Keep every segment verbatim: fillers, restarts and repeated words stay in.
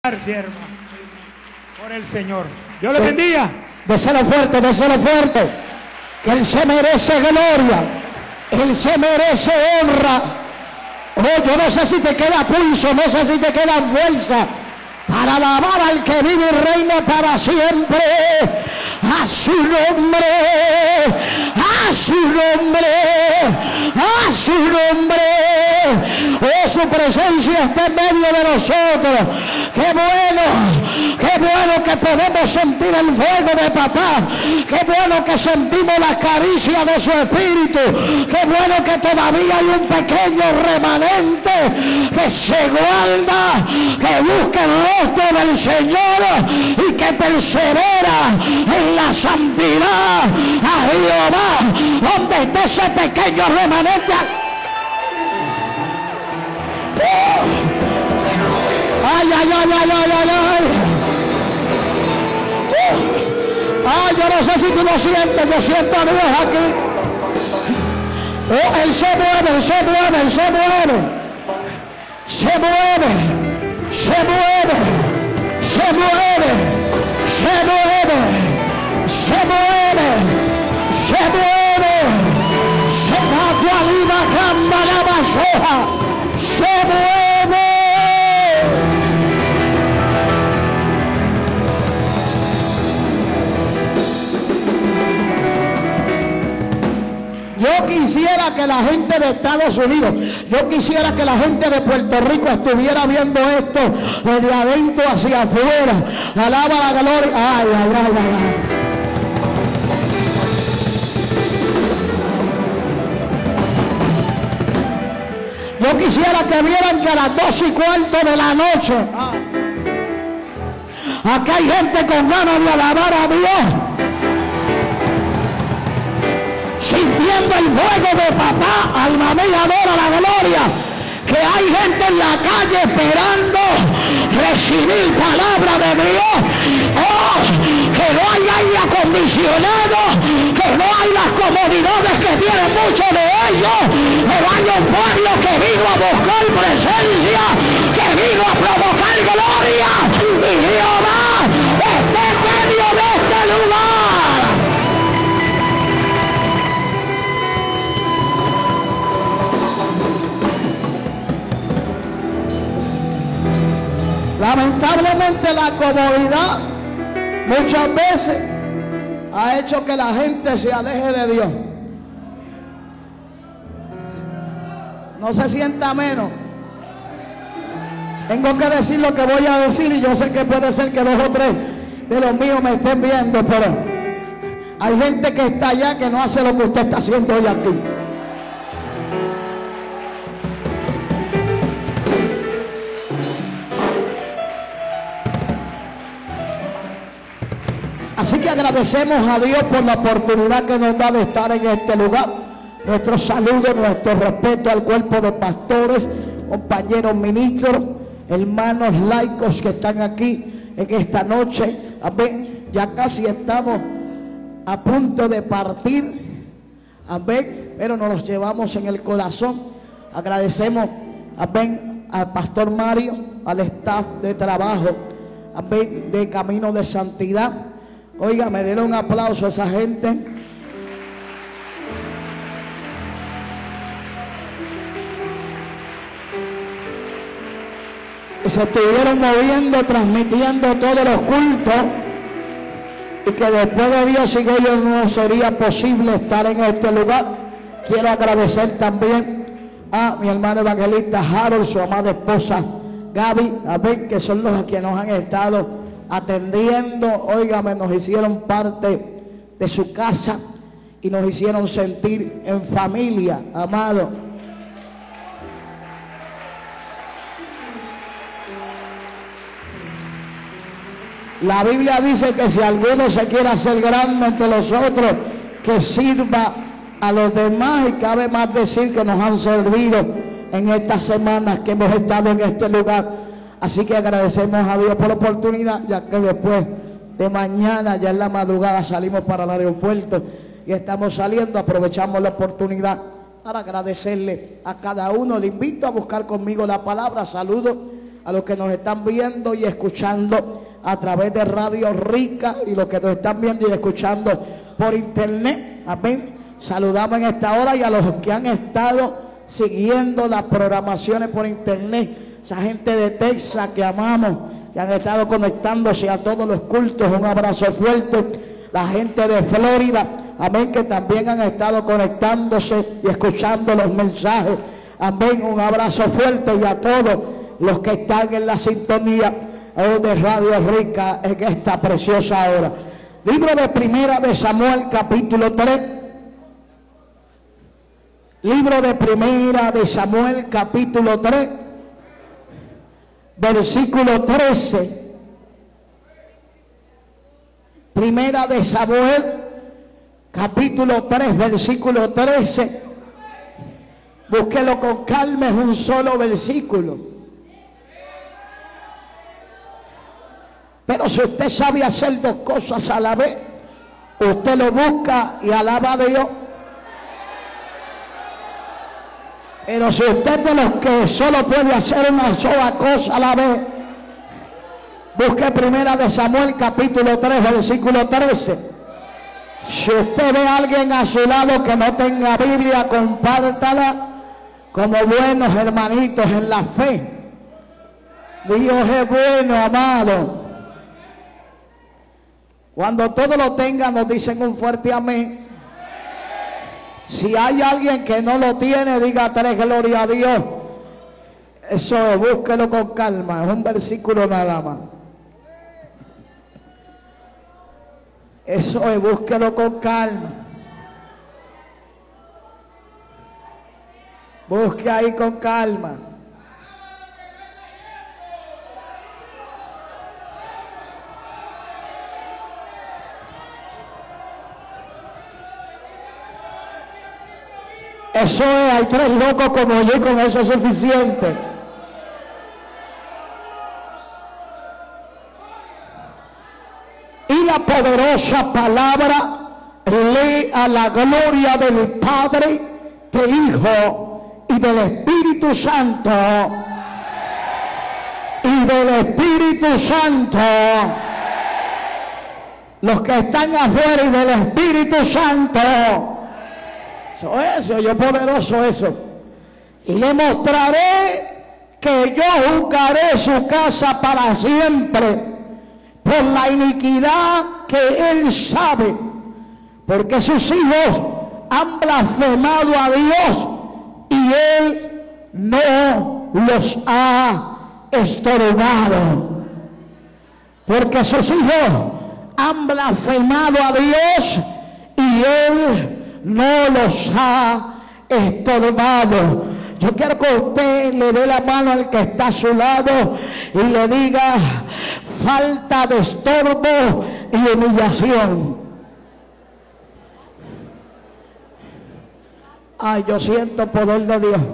Sierva, por el Señor. Dios le bendiga. Déselo fuerte, déselo fuerte. Que Él se merece gloria. Él se merece honra. Oh, yo no sé si te queda pulso, no sé si te queda fuerza para alabar al que vive y reina para siempre. A su nombre, a su nombre, a su nombre. Oh, su presencia está en medio de nosotros. Qué bueno, qué bueno que podemos sentir el fuego de papá. Qué bueno que sentimos la caricia de su espíritu. Qué bueno que todavía hay un pequeño remanente que se guarda, que busca el rostro del Señor y que persevera en la santidad. A Jehová, donde está ese pequeño remanente. Ay, ay, ay, ay, ay, ay, ay. Ay, yo no sé si tú lo sientes, yo siento a Dios aquí. Oh, Él se mueve, Él se mueve, Él se mueve. Se mueve, se mueve, se mueve, se mueve, se mueve, se mueve. Se va tu aliva, camba la basoja. Se mueve. Yo quisiera que la gente de Estados Unidos, yo quisiera que la gente de Puerto Rico estuviera viendo esto desde adentro hacia afuera. Alaba la gloria. Ay, ay, ay, ay, ay. Yo quisiera que vieran que a las dos y cuarto de la noche, acá hay gente con ganas de alabar a Dios, sintiendo el fuego de papá. Alma mía, adora la gloria. Que hay gente en la calle esperando recibir palabra de Dios. Oh, que no hay aire acondicionado, que no hay las comodidades que tienen muchos de ellos, pero hay un pueblo que vino a buscar presencia, que vino a provocar gloria, y Jehová está en medio de este lugar. Lamentablemente la comodidad muchas veces ha hecho que la gente se aleje de Dios. No se sienta menos. Tengo que decir lo que voy a decir y yo sé que puede ser que dos o tres de los míos me estén viendo, pero hay gente que está allá que no hace lo que usted está haciendo hoy aquí. Así que agradecemos a Dios por la oportunidad que nos da de estar en este lugar. Nuestro saludo, nuestro respeto al cuerpo de pastores, compañeros ministros, hermanos laicos que están aquí en esta noche. Amén. Ya casi estamos a punto de partir. Amén. Pero nos los llevamos en el corazón. Agradecemos, amén, al pastor Mario, al staff de trabajo, amén, de Camino de Santidad. Oiga, me dieron un aplauso a esa gente. Que se estuvieron moviendo, transmitiendo todos los cultos, y que después de Dios sin ellos no sería posible estar en este lugar. Quiero agradecer también a mi hermano evangelista Harold, su amada esposa Gaby, amén, que son los que nos han estado atendiendo. Óigame, nos hicieron parte de su casa y nos hicieron sentir en familia, amado. La Biblia dice que si alguno se quiere hacer grande entre los otros, que sirva a los demás, y cabe más decir que nos han servido en estas semanas que hemos estado en este lugar. Así que agradecemos a Dios por la oportunidad, ya que después de mañana, ya en la madrugada, salimos para el aeropuerto y estamos saliendo. Aprovechamos la oportunidad para agradecerle a cada uno. Le invito a buscar conmigo la palabra. Saludo a los que nos están viendo y escuchando a través de Radio Rica y los que nos están viendo y escuchando por internet. Amén. Saludamos en esta hora y a los que han estado siguiendo las programaciones por internet, esa gente de Texas que amamos, que han estado conectándose a todos los cultos, un abrazo fuerte. La gente de Florida, amén, que también han estado conectándose y escuchando los mensajes, amén, un abrazo fuerte. Y a todos los que están en la sintonía de Radio Rica en esta preciosa hora. Libro de Primera de Samuel, capítulo tres. Libro de Primera de Samuel, capítulo tres, versículo trece. Primera de Samuel, capítulo tres, versículo trece. Búsquelo con calma, es un solo versículo. Pero si usted sabe hacer dos cosas a la vez, usted lo busca y alaba a Dios. Pero si usted es de los que solo puede hacer una sola cosa a la vez, busque Primera de Samuel capítulo tres, versículo trece. Si usted ve a alguien a su lado que no tenga Biblia, compártala como buenos hermanitos en la fe. Dios es bueno, amado. Cuando todos lo tengan, nos dicen un fuerte amén. Si hay alguien que no lo tiene, diga tres, gloria a Dios. Eso, búsquelo con calma, es un versículo nada más. Eso es, búsquelo con calma. Busque ahí con calma. Eso es, hay tres locos como yo y con eso es suficiente. Y la poderosa palabra lee a la gloria del Padre, del Hijo y del Espíritu Santo. Y del Espíritu Santo. Los que están afuera y del Espíritu Santo. Eso es, oye, poderoso eso. Y le mostraré que yo juzgaré su casa para siempre por la iniquidad que él sabe, porque sus hijos han blasfemado a Dios y él no los ha estorbado. Porque sus hijos han blasfemado a Dios y él no los ha estorbado. Yo quiero que usted le dé la mano al que está a su lado y le diga: falta de estorbo y humillación. Ay, yo siento poder de Dios.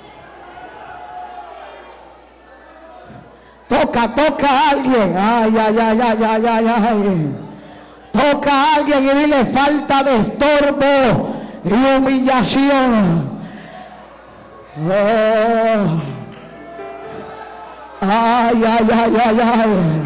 Toca, toca a alguien. Ay, ay, ay, ay, ay, ay, ay. Toca a alguien y dile: falta de estorbo y humillación. Oh. Ay, ay, ay, ay, ay.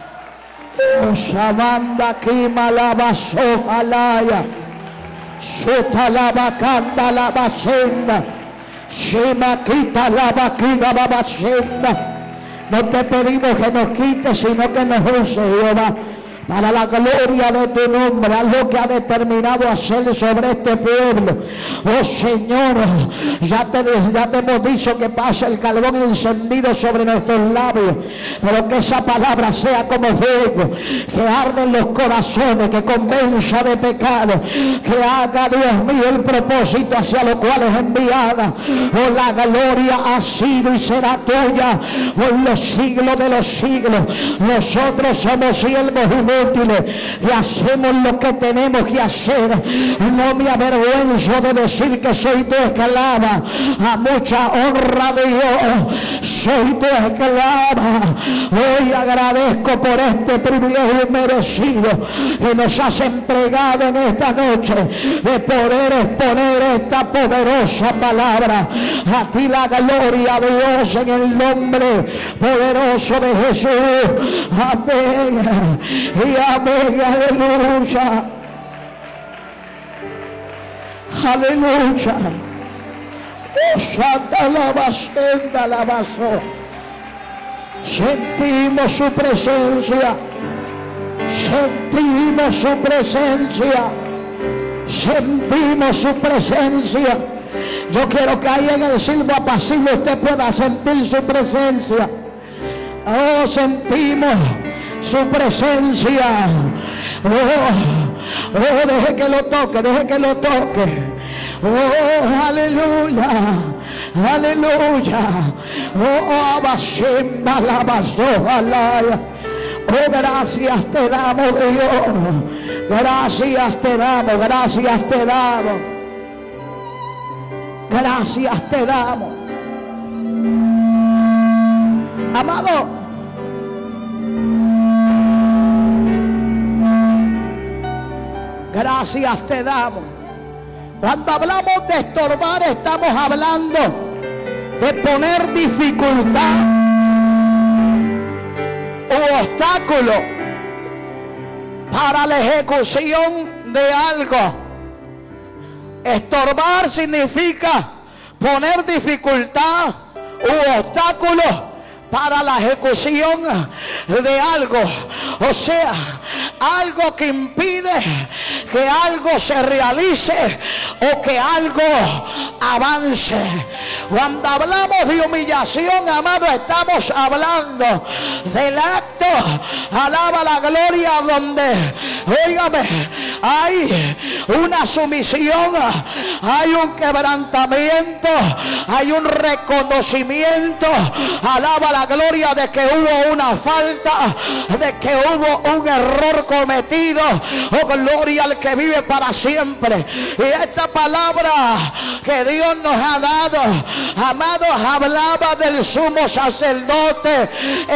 Oshamanda kima lava sohalaya. Suta lava kanda lava senda. Shima kita lava kina lava senda. No te pedimos que nos quites, sino que nos uses, Jehová, para la gloria de tu nombre, haz lo que ha determinado hacer sobre este pueblo. Oh Señor, ya te, ya te hemos dicho que pase el carbón encendido sobre nuestros labios, pero que esa palabra sea como fuego, que arde en los corazones, que convenza de pecado, que haga, Dios mío, el propósito hacia lo cual es enviada. Oh, la gloria ha sido y será tuya por los siglos de los siglos. Nosotros somos siervos humildes inútiles y hacemos lo que tenemos que hacer. No me avergüenzo de decir que soy tu esclava. A mucha honra de Dios, soy tu esclava. Hoy agradezco por este privilegio merecido que nos has entregado en esta noche de poder exponer esta poderosa palabra. A ti la gloria de Dios en el nombre poderoso de Jesús. Amén y amén. Aleluya. Aleluya. Oh, Santa la basenda la basó. Sentimos su presencia. Sentimos su presencia. Sentimos su presencia. Yo quiero que ahí en el silbo apacible usted pueda sentir su presencia. Oh, sentimos su presencia. Oh, oh, deje que lo toque, deje que lo toque. Oh, aleluya, aleluya. Oh, abashenda la basojalaya. Oh, gracias te damos, Dios. Gracias te damos, gracias te damos. Gracias te damos. Amado, gracias te damos. Cuando hablamos de estorbar, estamos hablando de poner dificultad o obstáculo para la ejecución de algo. Estorbar significa poner dificultad u obstáculo para la ejecución de algo. O sea, algo que impide que algo se realice o que algo avance. Cuando hablamos de humillación, amado, estamos hablando del acto, alaba la gloria, donde, óigame, hay una sumisión, hay un quebrantamiento, hay un reconocimiento, alaba la gloria, de que hubo una falta, de que hubo un error cometido. Oh, gloria al que vive para siempre. Y esta palabra que Dios nos ha dado, amados, hablaba del sumo sacerdote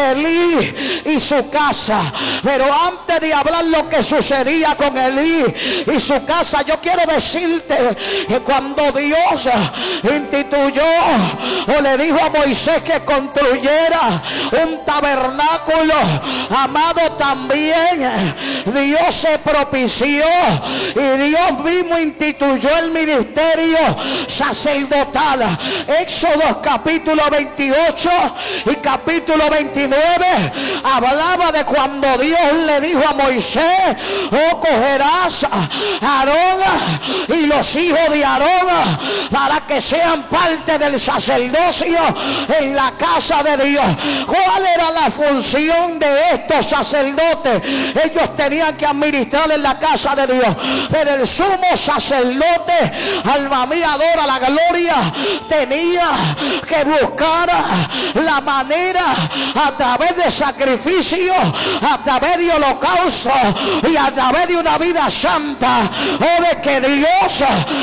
Elí y su casa. Pero antes de hablar lo que sucedía con Elí y su casa, yo quiero decirte que cuando Dios instituyó o le dijo a Moisés que construyera un tabernáculo, amado, también Dios se propició y Dios mismo instituyó el ministerio sacerdotal. Éxodo capítulo veintiocho y capítulo veintinueve hablaba de cuando Dios le dijo a Moisés: oh, cogerás a Aarón y los hijos de Aarón para que sean parte del sacerdocio en la casa de Dios. ¿Cuál era la función de estos sacerdotes? Ellos tenían que administrar en la casa de Dios, pero el sumo sacerdote, alma mía, adora la gloria, tenía que buscar la manera, a través de sacrificio, a través de holocausto y a través de una vida santa, o de que Dios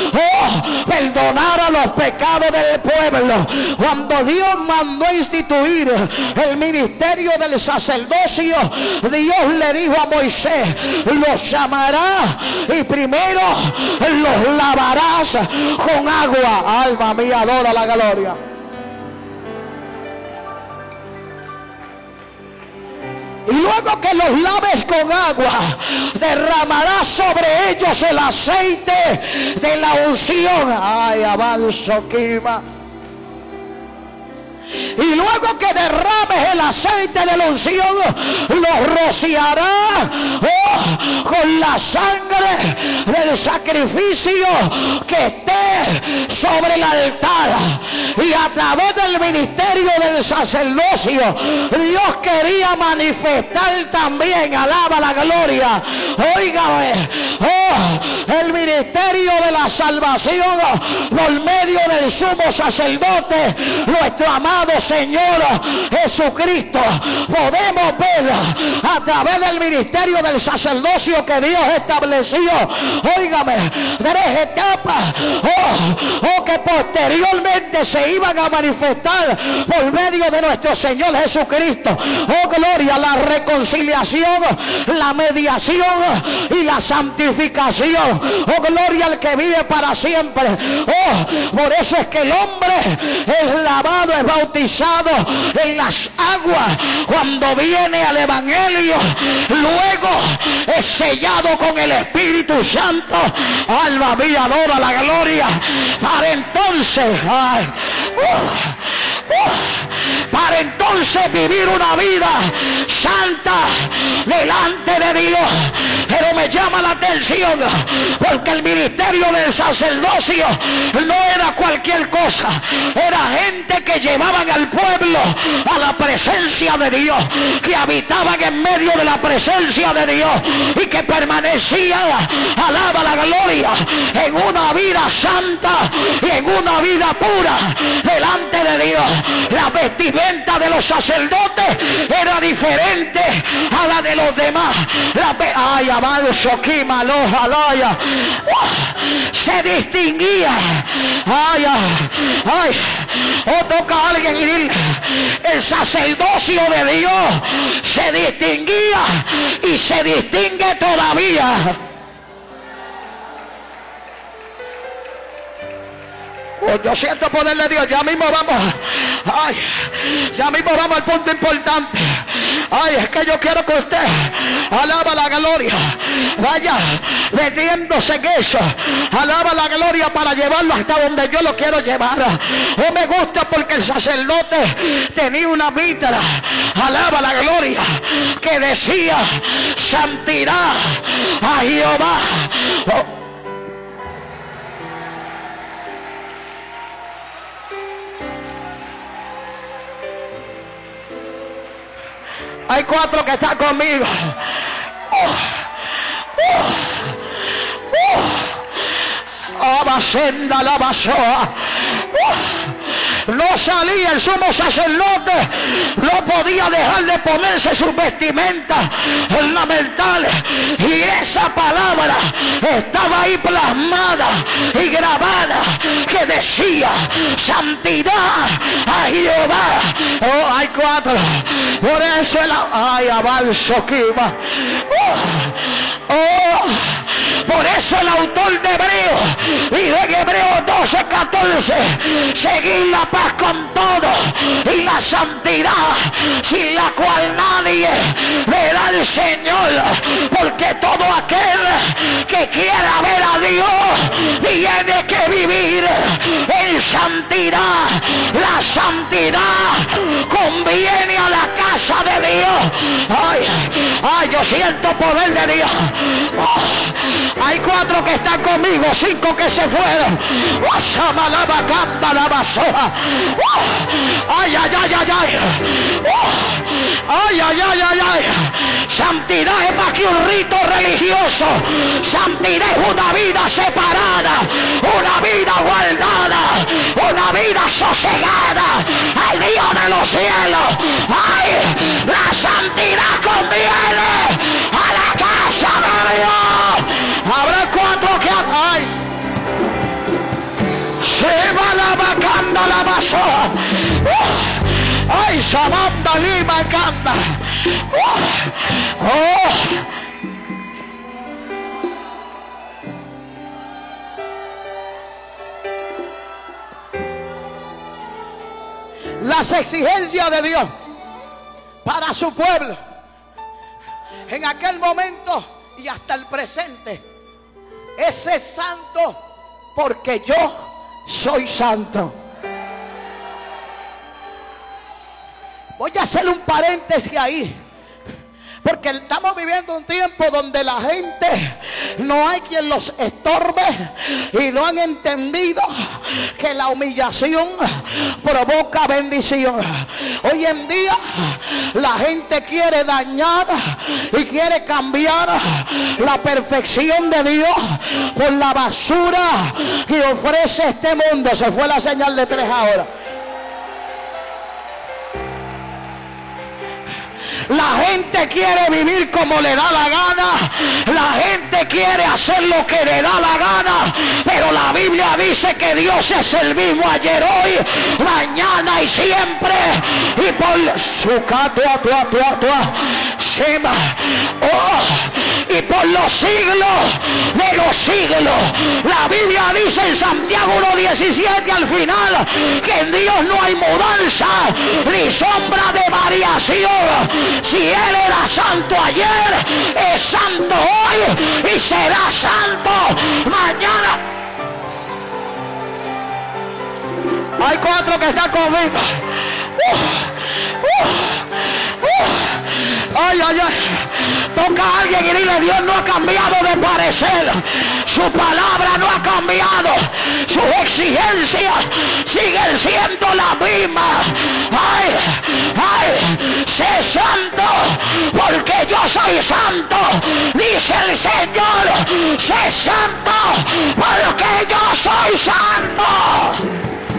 oh, perdonara los pecados del pueblo. Cuando Dios mandó instituir el ministerio del sacerdocio, Dios le dijo a Moisés: los llamará y primero los lavarás con agua. Alma mía, adora la gloria. Y luego que los laves con agua, derramarás sobre ellos el aceite de la unción. Ay, avanzo, Kima. Y luego que derrames el aceite de la unción, lo rociará oh, con la sangre del sacrificio que esté sobre el altar. Y a través del ministerio del sacerdocio, Dios quería manifestar también, alaba la gloria, óigame, oh, el ministerio de la salvación por medio del sumo sacerdote, nuestro amado Señor Jesucristo. Podemos ver a través del ministerio del sacerdocio que Dios estableció. Óigame, tres etapas oh, oh, que posteriormente se iban a manifestar por medio de nuestro Señor Jesucristo. Oh, gloria, la reconciliación, la mediación y la santificación. Oh, gloria al que vive para siempre. Oh, por eso es que el hombre es lavado, es bautizado en las aguas cuando viene al evangelio, luego es sellado con el Espíritu Santo. Alma mía, adora la gloria, para entonces ay, uh, uh, para entonces vivir una vida santa delante de Dios. Pero me llama la atención porque el ministerio del sacerdocio no era cualquier cosa, era gente que llevaban al pueblo a la presencia de Dios, que habitaban en medio de la presencia de Dios y que permanecían, alaba la gloria, en una vida santa y en una vida pura delante de Dios. La vestimenta de los sacerdotes era diferente a la de los demás. La ay, amado Shokima, los alaya, se distinguía. Ay, ay, ay, o toca a alguien y dile, el sacerdocio de Dios se distinguía y se distingue todavía. Oh, yo siento poder de Dios. Ya mismo vamos. Ay, ya mismo vamos al punto importante. Ay, es que yo quiero que usted alaba la gloria, vaya metiéndose en eso, alaba la gloria para llevarlo hasta donde yo lo quiero llevar. Oh, me gusta porque el sacerdote tenía una mitra, alaba la gloria, que decía santidad a Jehová. Oh, hay cuatro que están conmigo. Oh, oh, oh. Abasenda la basoa. Oh. No salía el sumo sacerdote, no podía dejar de ponerse sus vestimentas ornamentales, y esa palabra estaba ahí plasmada y grabada, que decía santidad a Jehová. Oh, hay cuatro. Por eso el ay, avanzo Kima. Oh, oh. Por eso el autor de Hebreos dice en Hebreos doce catorce, seguir la paz con todo y la santidad, sin la cual nadie verá al Señor, porque todo aquel que quiera ver a Dios tiene que vivir en santidad. La santidad conviene a la casa de Dios. Ay, ay, yo siento poder de Dios. Oh, hay cuatro que están conmigo, cinco que se fueron. Ay, ay, ay, ay, ay. Ay, ay, ay, ay, ay. Santidad es más que un rito religioso. Santidad es una vida separada, una vida guardada, una vida sosegada al Dios de los cielos. Ay, la santidad conviene a la casa de Dios. Habrá cuatro que ay, se va la bacanda la basoa. Ay, Sabanda Lima canta. Oh. Las exigencias de Dios para su pueblo en aquel momento y hasta el presente: ese es santo porque yo soy santo. Voy a hacer un paréntesis ahí, porque estamos viviendo un tiempo donde la gente no hay quien los estorbe y no han entendido que la humillación provoca bendición. Hoy en día la gente quiere dañar y quiere cambiar la perfección de Dios por la basura que ofrece este mundo. Se fue la señal de tres ahora. La gente quiere vivir como le da la gana. La gente quiere hacer lo que le da la gana. Pero la Biblia dice que Dios es el mismo ayer, hoy, mañana y siempre. Y por su oh, y por los siglos de los siglos. La Biblia dice en Santiago uno diecisiete al final que en Dios no hay mudanza ni sombra de variación. Si Él era santo ayer, es santo hoy y será santo mañana. Hay cuatro que están conmigo. Uh, uh, uh. Ay, ay, ay. Toca a alguien y dile: Dios no ha cambiado de parecer. Su palabra no ha cambiado. Sus exigencias siguen siendo las mismas. Ay, ay, sé santo porque yo soy santo. Dice el Señor: sé santo porque yo soy santo.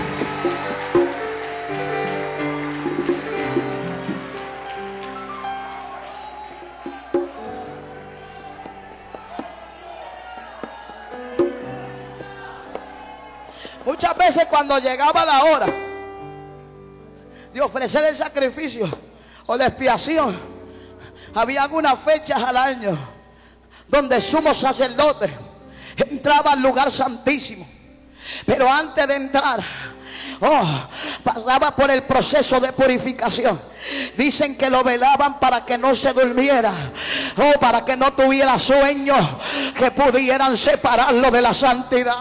Muchas veces cuando llegaba la hora de ofrecer el sacrificio o la expiación, había algunas fechas al año donde el sumo sacerdote entraba al lugar santísimo. Pero antes de entrar, oh, pasaba por el proceso de purificación. Dicen que lo velaban para que no se durmiera, oh, para que no tuviera sueño, que pudieran separarlo de la santidad.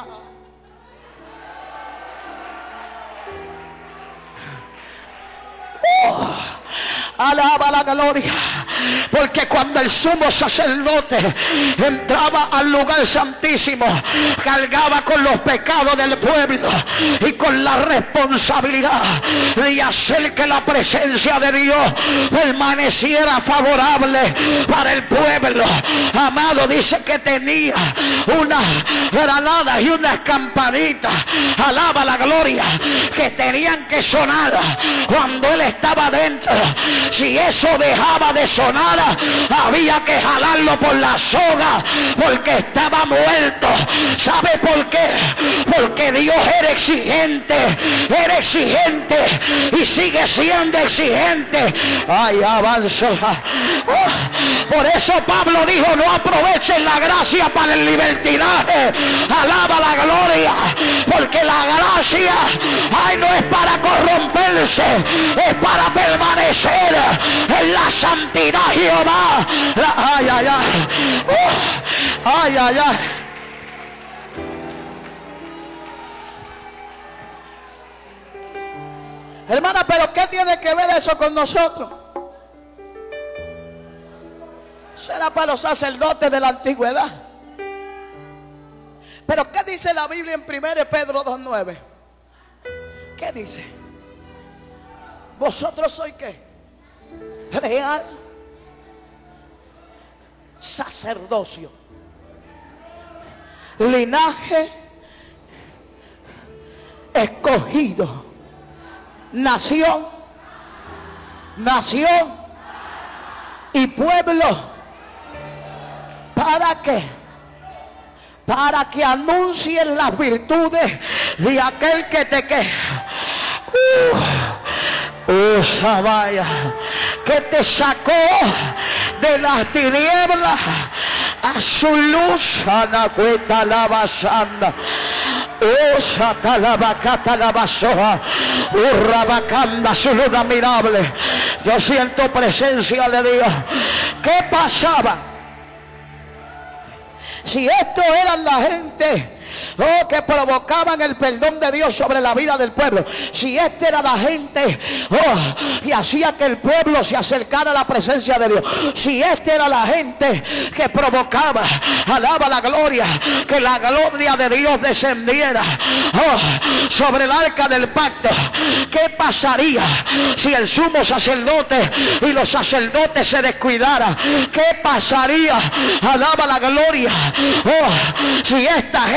Oh, alaba la gloria, porque cuando el sumo sacerdote entraba al lugar santísimo, cargaba con los pecados del pueblo y con la responsabilidad de hacer que la presencia de Dios permaneciera favorable para el pueblo. Amado, dice que tenía unas granadas y unas campanitas, alaba la gloria, que tenían que sonar cuando él estaba dentro. Si eso dejaba de sonar, había que jalarlo por la soga, porque estaba muerto. ¿Sabe por qué? Porque Dios era exigente, era exigente y sigue siendo exigente. Ay, avanza. Oh, por eso Pablo dijo: no aprovechen la gracia para el libertinaje. Alaba la gloria, porque la gracia, ay, no es para corromperse, es para permanecer en la santidad, Jehová. Ay, ay, ay. Uh, ay, ay, ay. Hermana, pero ¿qué tiene que ver eso con nosotros? Será para los sacerdotes de la antigüedad. Pero ¿qué dice la Biblia en primera de Pedro dos nueve? ¿Qué dice? ¿Vosotros sois qué? Real sacerdocio, linaje escogido, nación, nación y pueblo. ¿Para qué? Para que anuncien las virtudes de aquel que te queja. Uh, uh, Sabaya, que te sacó de las tinieblas a su luz. Anacueta la basanda. Oh, satalabacata la basoja. Urrabacanda, su luz admirable. Yo siento presencia de Dios. ¿Qué pasaba? Si esto eran la gente, oh, que provocaban el perdón de Dios sobre la vida del pueblo, si esta era la gente, oh, que hacía que el pueblo se acercara a la presencia de Dios, si esta era la gente que provocaba, alaba la gloria, que la gloria de Dios descendiera, oh, sobre el arca del pacto, ¿qué pasaría si el sumo sacerdote y los sacerdotes se descuidaran? ¿Qué pasaría? Alaba la gloria, oh, si esta gente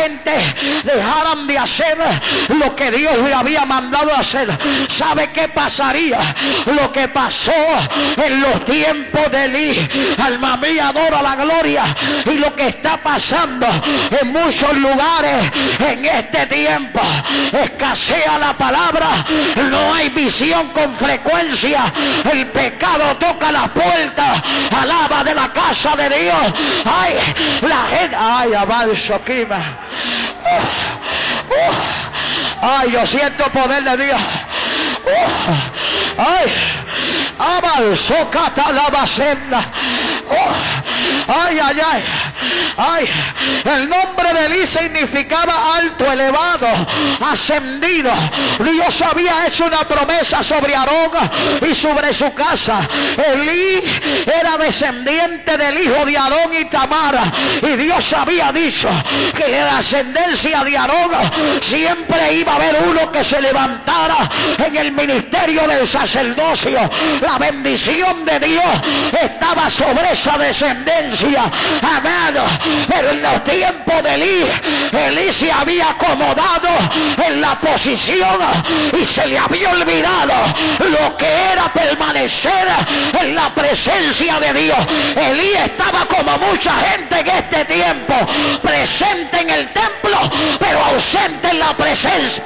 dejaran de hacer lo que Dios le había mandado hacer. ¿Sabe qué pasaría? Lo que pasó en los tiempos de Elí. Alma mía, adora la gloria. Y lo que está pasando en muchos lugares en este tiempo, escasea la palabra, no hay visión con frecuencia, el pecado toca la puerta, alaba de la casa de Dios. Ay, la gente, ay, avanzo, Kima. Uh, uh, ay, yo siento el poder de Dios. Uh, ay, avanzó, catalabacenda. Uh, ay, ay, ay. Ay, el nombre de Elí significaba alto, elevado, ascendido. Dios había hecho una promesa sobre Aarón y sobre su casa. Elí era descendiente del hijo de Aarón y Tamar, y Dios había dicho que de la ascendencia de Aarón siempre iba a haber uno que se levantara en el ministerio del sacerdocio. La bendición de Dios estaba sobre esa descendencia. Amén. Pero en los tiempos de Elí, Elí se había acomodado en la posición y se le había olvidado lo que era permanecer en la presencia de Dios. Elí estaba como mucha gente en este tiempo, presente en el templo, pero ausente en la presencia.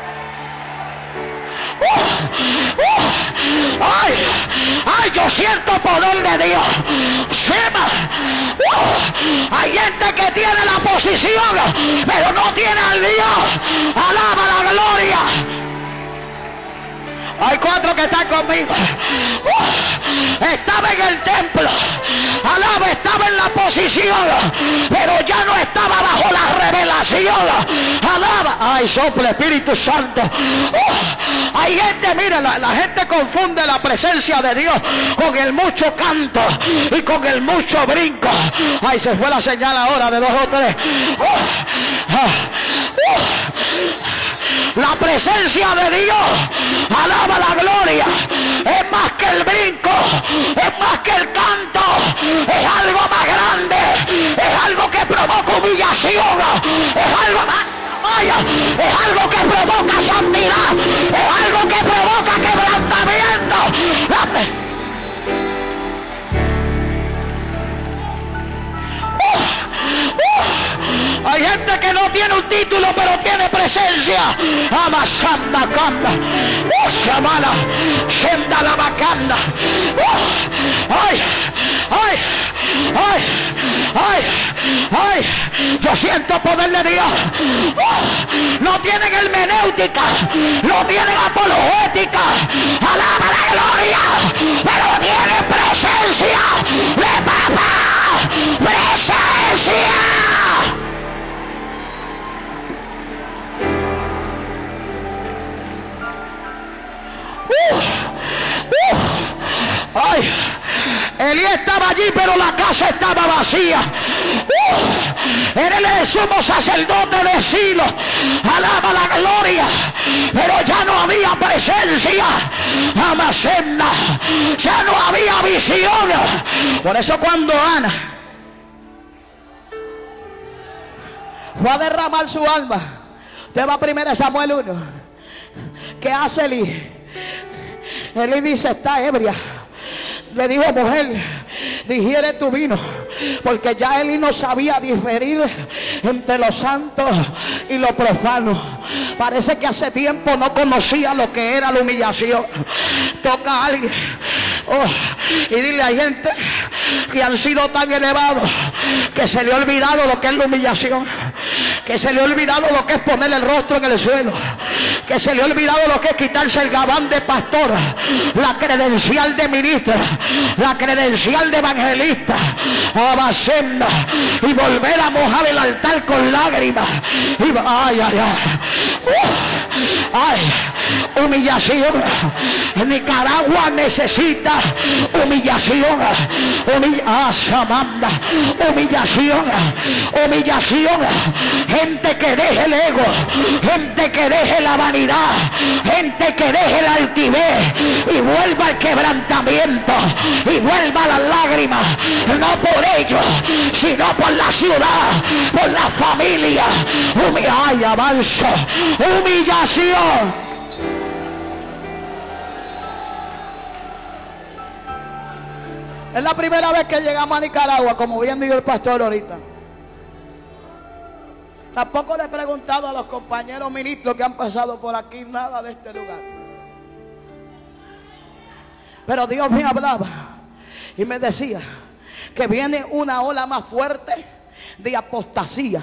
Uh, uh, ay, ay, yo siento poder de Dios. Shema. Uh, hay gente que tiene la posición, pero no tiene al Dios. Alaba la gloria. Hay cuatro que están conmigo. Uh, estaba en el templo, alaba, estaba en la posición, pero ya no estaba bajo la revelación. Alaba, ay, sopla Espíritu Santo. Uh, hay gente, mira, la, la gente confunde la presencia de Dios con el mucho canto y con el mucho brinco. Ay, se fue la señal ahora de dos o tres. Uh, uh, uh. La presencia de Dios, alaba la gloria, es más que el brinco, es más que el canto, es algo más grande, es algo que provoca humillación, es algo más, vaya, es algo que provoca santidad, es algo que provoca quebrantamiento. La, hay gente que no tiene un título, pero tiene presencia. Amasanda canda, Shamala, Shenda la bacanda. Ay, ay, ay, ay, ay. Yo siento poder de Dios. No tienen hermenéutica, no tienen apologética. Alaba la gloria, pero tienen presencia de papá. Presencia. Uh, uh, ay, Elí estaba allí, pero la casa estaba vacía. Uh, era el sumo sacerdote de Silo, alaba la gloria, pero ya no había presencia. Amacena, ya no había visión. Por eso cuando Ana fue a derramar su alma, usted va a primero Samuel uno. ¿Qué hace Elí? Elí dice, está ebria. Le dijo, mujer, digiere tu vino, porque ya Elí no sabía diferir entre lo santo y lo profano. Parece que hace tiempo no conocía lo que era la humillación. Toca a alguien, oh, y dile, hay gente que han sido tan elevados que se le ha olvidado lo que es la humillación, que se le ha olvidado lo que es poner el rostro en el suelo, que se le ha olvidado lo que es quitarse el gabán de pastor, la credencial de ministra, la credencial de evangelista, abacenda, y volver a mojar el altar con lágrimas. Y, ay, ay, ay. Uh, ay, humillación. Nicaragua necesita humillación. Humillación. Humillación. Humillación. Gente que deje el ego. Gente que deje la vanidad. Gente que deje la altivez y vuelva al quebrantamiento y vuelva a las lágrimas. No por ellos, sino por la ciudad, por la familia. Ay, avanzo. Humillación. Es la primera vez que llegamos a Nicaragua, como bien dijo el pastor ahorita. Tampoco le he preguntado a los compañeros ministros que han pasado por aquí nada de este lugar. Pero Dios me hablaba y me decía que viene una ola más fuerte de apostasía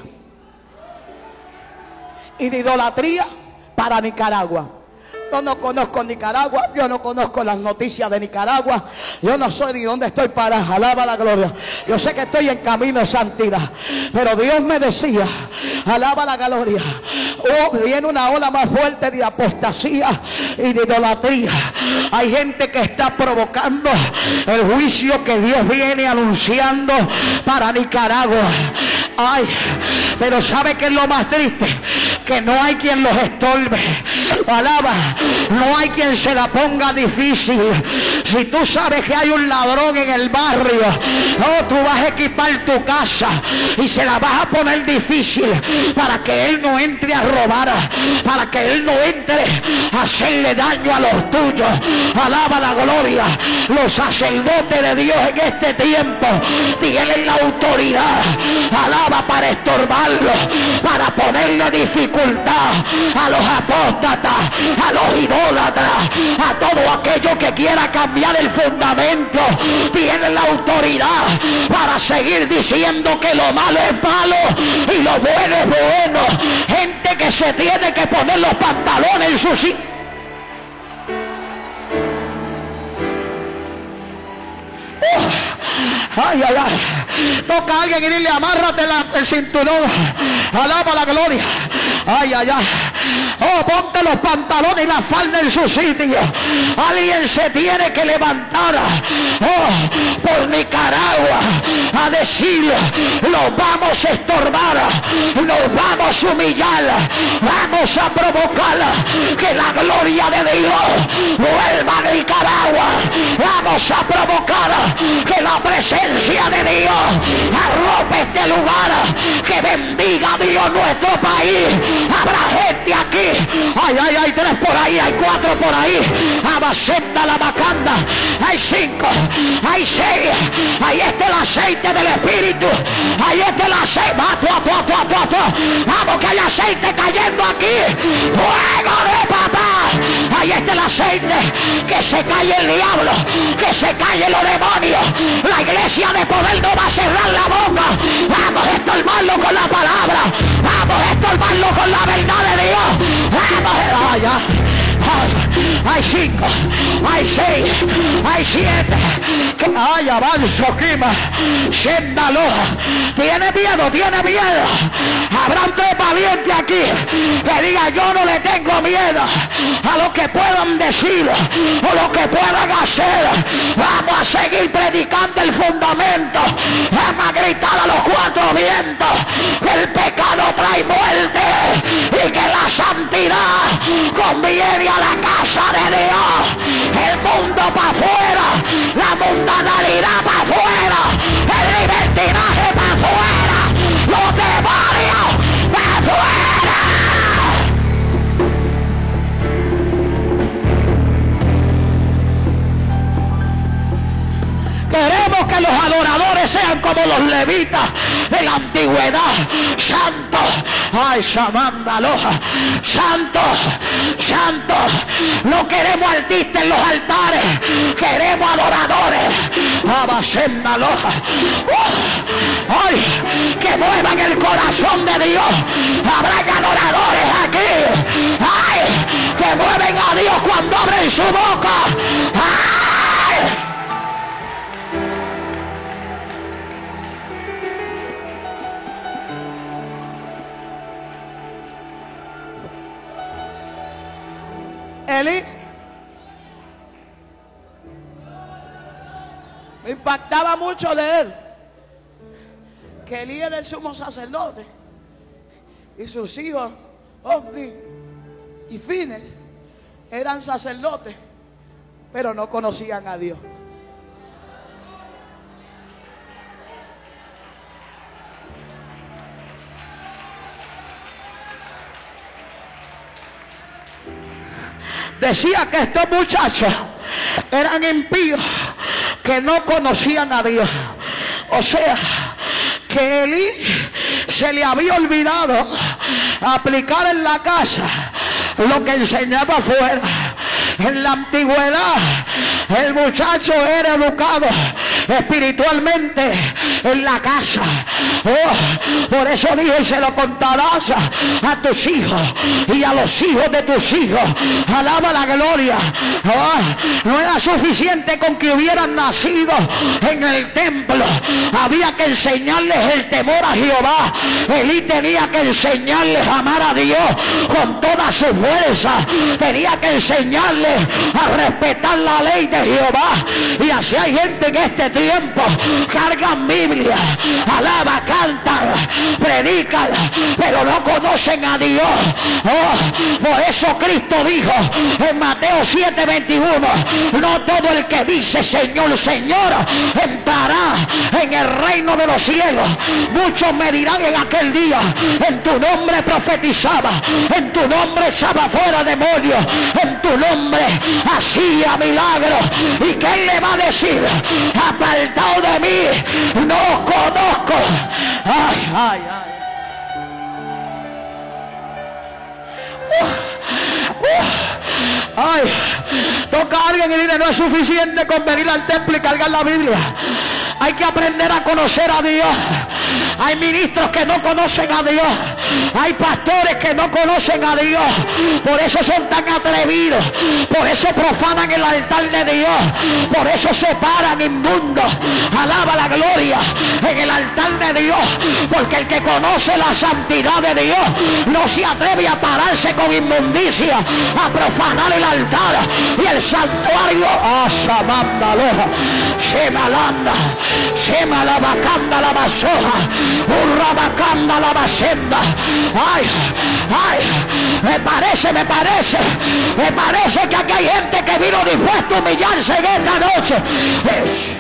y de idolatría para Nicaragua. Yo no conozco Nicaragua, yo no conozco las noticias de Nicaragua, yo no soy de dónde estoy para alaba la gloria. Yo sé que estoy en camino de santidad, pero Dios me decía, alaba la gloria. Oh, viene una ola más fuerte de apostasía y de idolatría. Hay gente que está provocando el juicio que Dios viene anunciando para Nicaragua. Ay, pero ¿sabe qué es lo más triste? Que no hay quien los estorbe. Alaba. No hay quien se la ponga difícil. Si tú sabes que hay un ladrón en el barrio, oh, tú vas a equipar tu casa y se la vas a poner difícil para que él no entre a robar, para que él no entre a hacerle daño a los tuyos. Alaba la gloria. Los sacerdotes de Dios en este tiempo tienen la autoridad, alaba, para estorbarlo, para ponerle dificultad a los apóstatas, a los idólatras, a todo aquello que quiera cambiar el fundamento. Tienen la autoridad para seguir diciendo que lo malo es malo y lo bueno es bueno. Gente que se tiene que poner los pantalones en su sitio. Ay, ay, ay. Toca a alguien y dile, amárrate la, el cinturón. Alaba la gloria. Ay, ay, ay. Oh, ponte los pantalones y la falda en su sitio. Alguien se tiene que levantar, oh, por Nicaragua, a decir, los vamos a estorbar, nos vamos a humillar, vamos a provocar que la gloria de Dios vuelva a Nicaragua. Vamos a provocar que la presencia de Dios arrope este lugar, que bendiga a Dios nuestro país. Habrá gente aquí, ay, ay, hay tres por ahí, hay cuatro por ahí, abacenta la bacanda, hay cinco, hay seis, ahí está el aceite del Espíritu, ahí está el aceite, mato, ato, ato, ato, ato. Vamos, que hay aceite cayendo aquí, fuego de papá, ahí está el aceite, que se calle el diablo, que se calle los demonios. La iglesia de poder no va a cerrar la boca. Vamos a estorbarlo con la palabra, vamos a estorbarlo con la verdad de Dios. Vamos, ay, ay, hay cinco, hay seis, hay siete, que ay, avanzo, quima, siéndalo. Tiene miedo, tiene miedo. Habrán tres valientes aquí que digan, yo no le tengo miedo a lo que puedan decir o lo que puedan hacer. Vamos a seguir predicando el fundamento. Vamos a gritar a los cuatro vientos que el pecado trae muerte y que la santidad conviene a la casa de Dios. El mundo para afuera, la mundanalidad para afuera, el libertinaje para afuera, los demonios para afuera. Queremos que los adoradores sean como los levitas de la antigüedad, santos, ay, Samandaloja, santos, santos. No queremos artistas en los altares, queremos adoradores. Abasendaloja, uh, ay, que muevan el corazón de Dios. Habrá adoradores aquí, ay, que mueven a Dios cuando abren su boca. Ay. Elí. Me impactaba mucho de él que Elí era el sumo sacerdote y sus hijos Ofni y Fines eran sacerdotes, pero no conocían a Dios. Decía que estos muchachos eran impíos que no conocían a Dios. O sea, que Elí se le había olvidado aplicar en la casa lo que enseñaba afuera. En la antigüedad el muchacho era educado espiritualmente en la casa. Oh, por eso dije, se lo contarás a tus hijos y a los hijos de tus hijos. Alaba la gloria. Oh, no era suficiente con que hubieran nacido en el templo, había que enseñarles el temor a Jehová. Elí tenía que enseñarles a amar a Dios con toda su fuerza, tenía que enseñarles a respetar la ley de Jehová. Y así hay gente en este tiempo, cargan Biblia, alaba, cantan, predican, pero no conocen a Dios. Oh, por eso Cristo dijo en Mateo siete veintiuno, no todo el que dice Señor, Señor entrará en el reino de los cielos. Muchos me dirán en aquel día, en tu nombre profetizaba, en tu nombre echaba fuera demonios, en tu nombre hacía milagros. ¿Y qué le va a decir? Apartado de mí, no conozco. Ay, ay, ay. Uh, uh, ay, toca a alguien y dile, no es suficiente con venir al templo y cargar la Biblia. Hay que aprender a conocer a Dios. Hay ministros que no conocen a Dios. Hay pastores que no conocen a Dios. Por eso son tan atrevidos. Por eso profanan el altar de Dios. Por eso se paran inmundos. Alaba la gloria en el altar de Dios. Porque el que conoce la santidad de Dios no se atreve a pararse con inmundicia, a profanar el altar y el santuario. Asamándalo, Shemalanda, Shemalabacanda la basoja, Urrabacanda la basenda. Ay, ay, me parece, me parece, me parece que aquí hay gente que vino dispuesto a humillarse en esta noche. Es...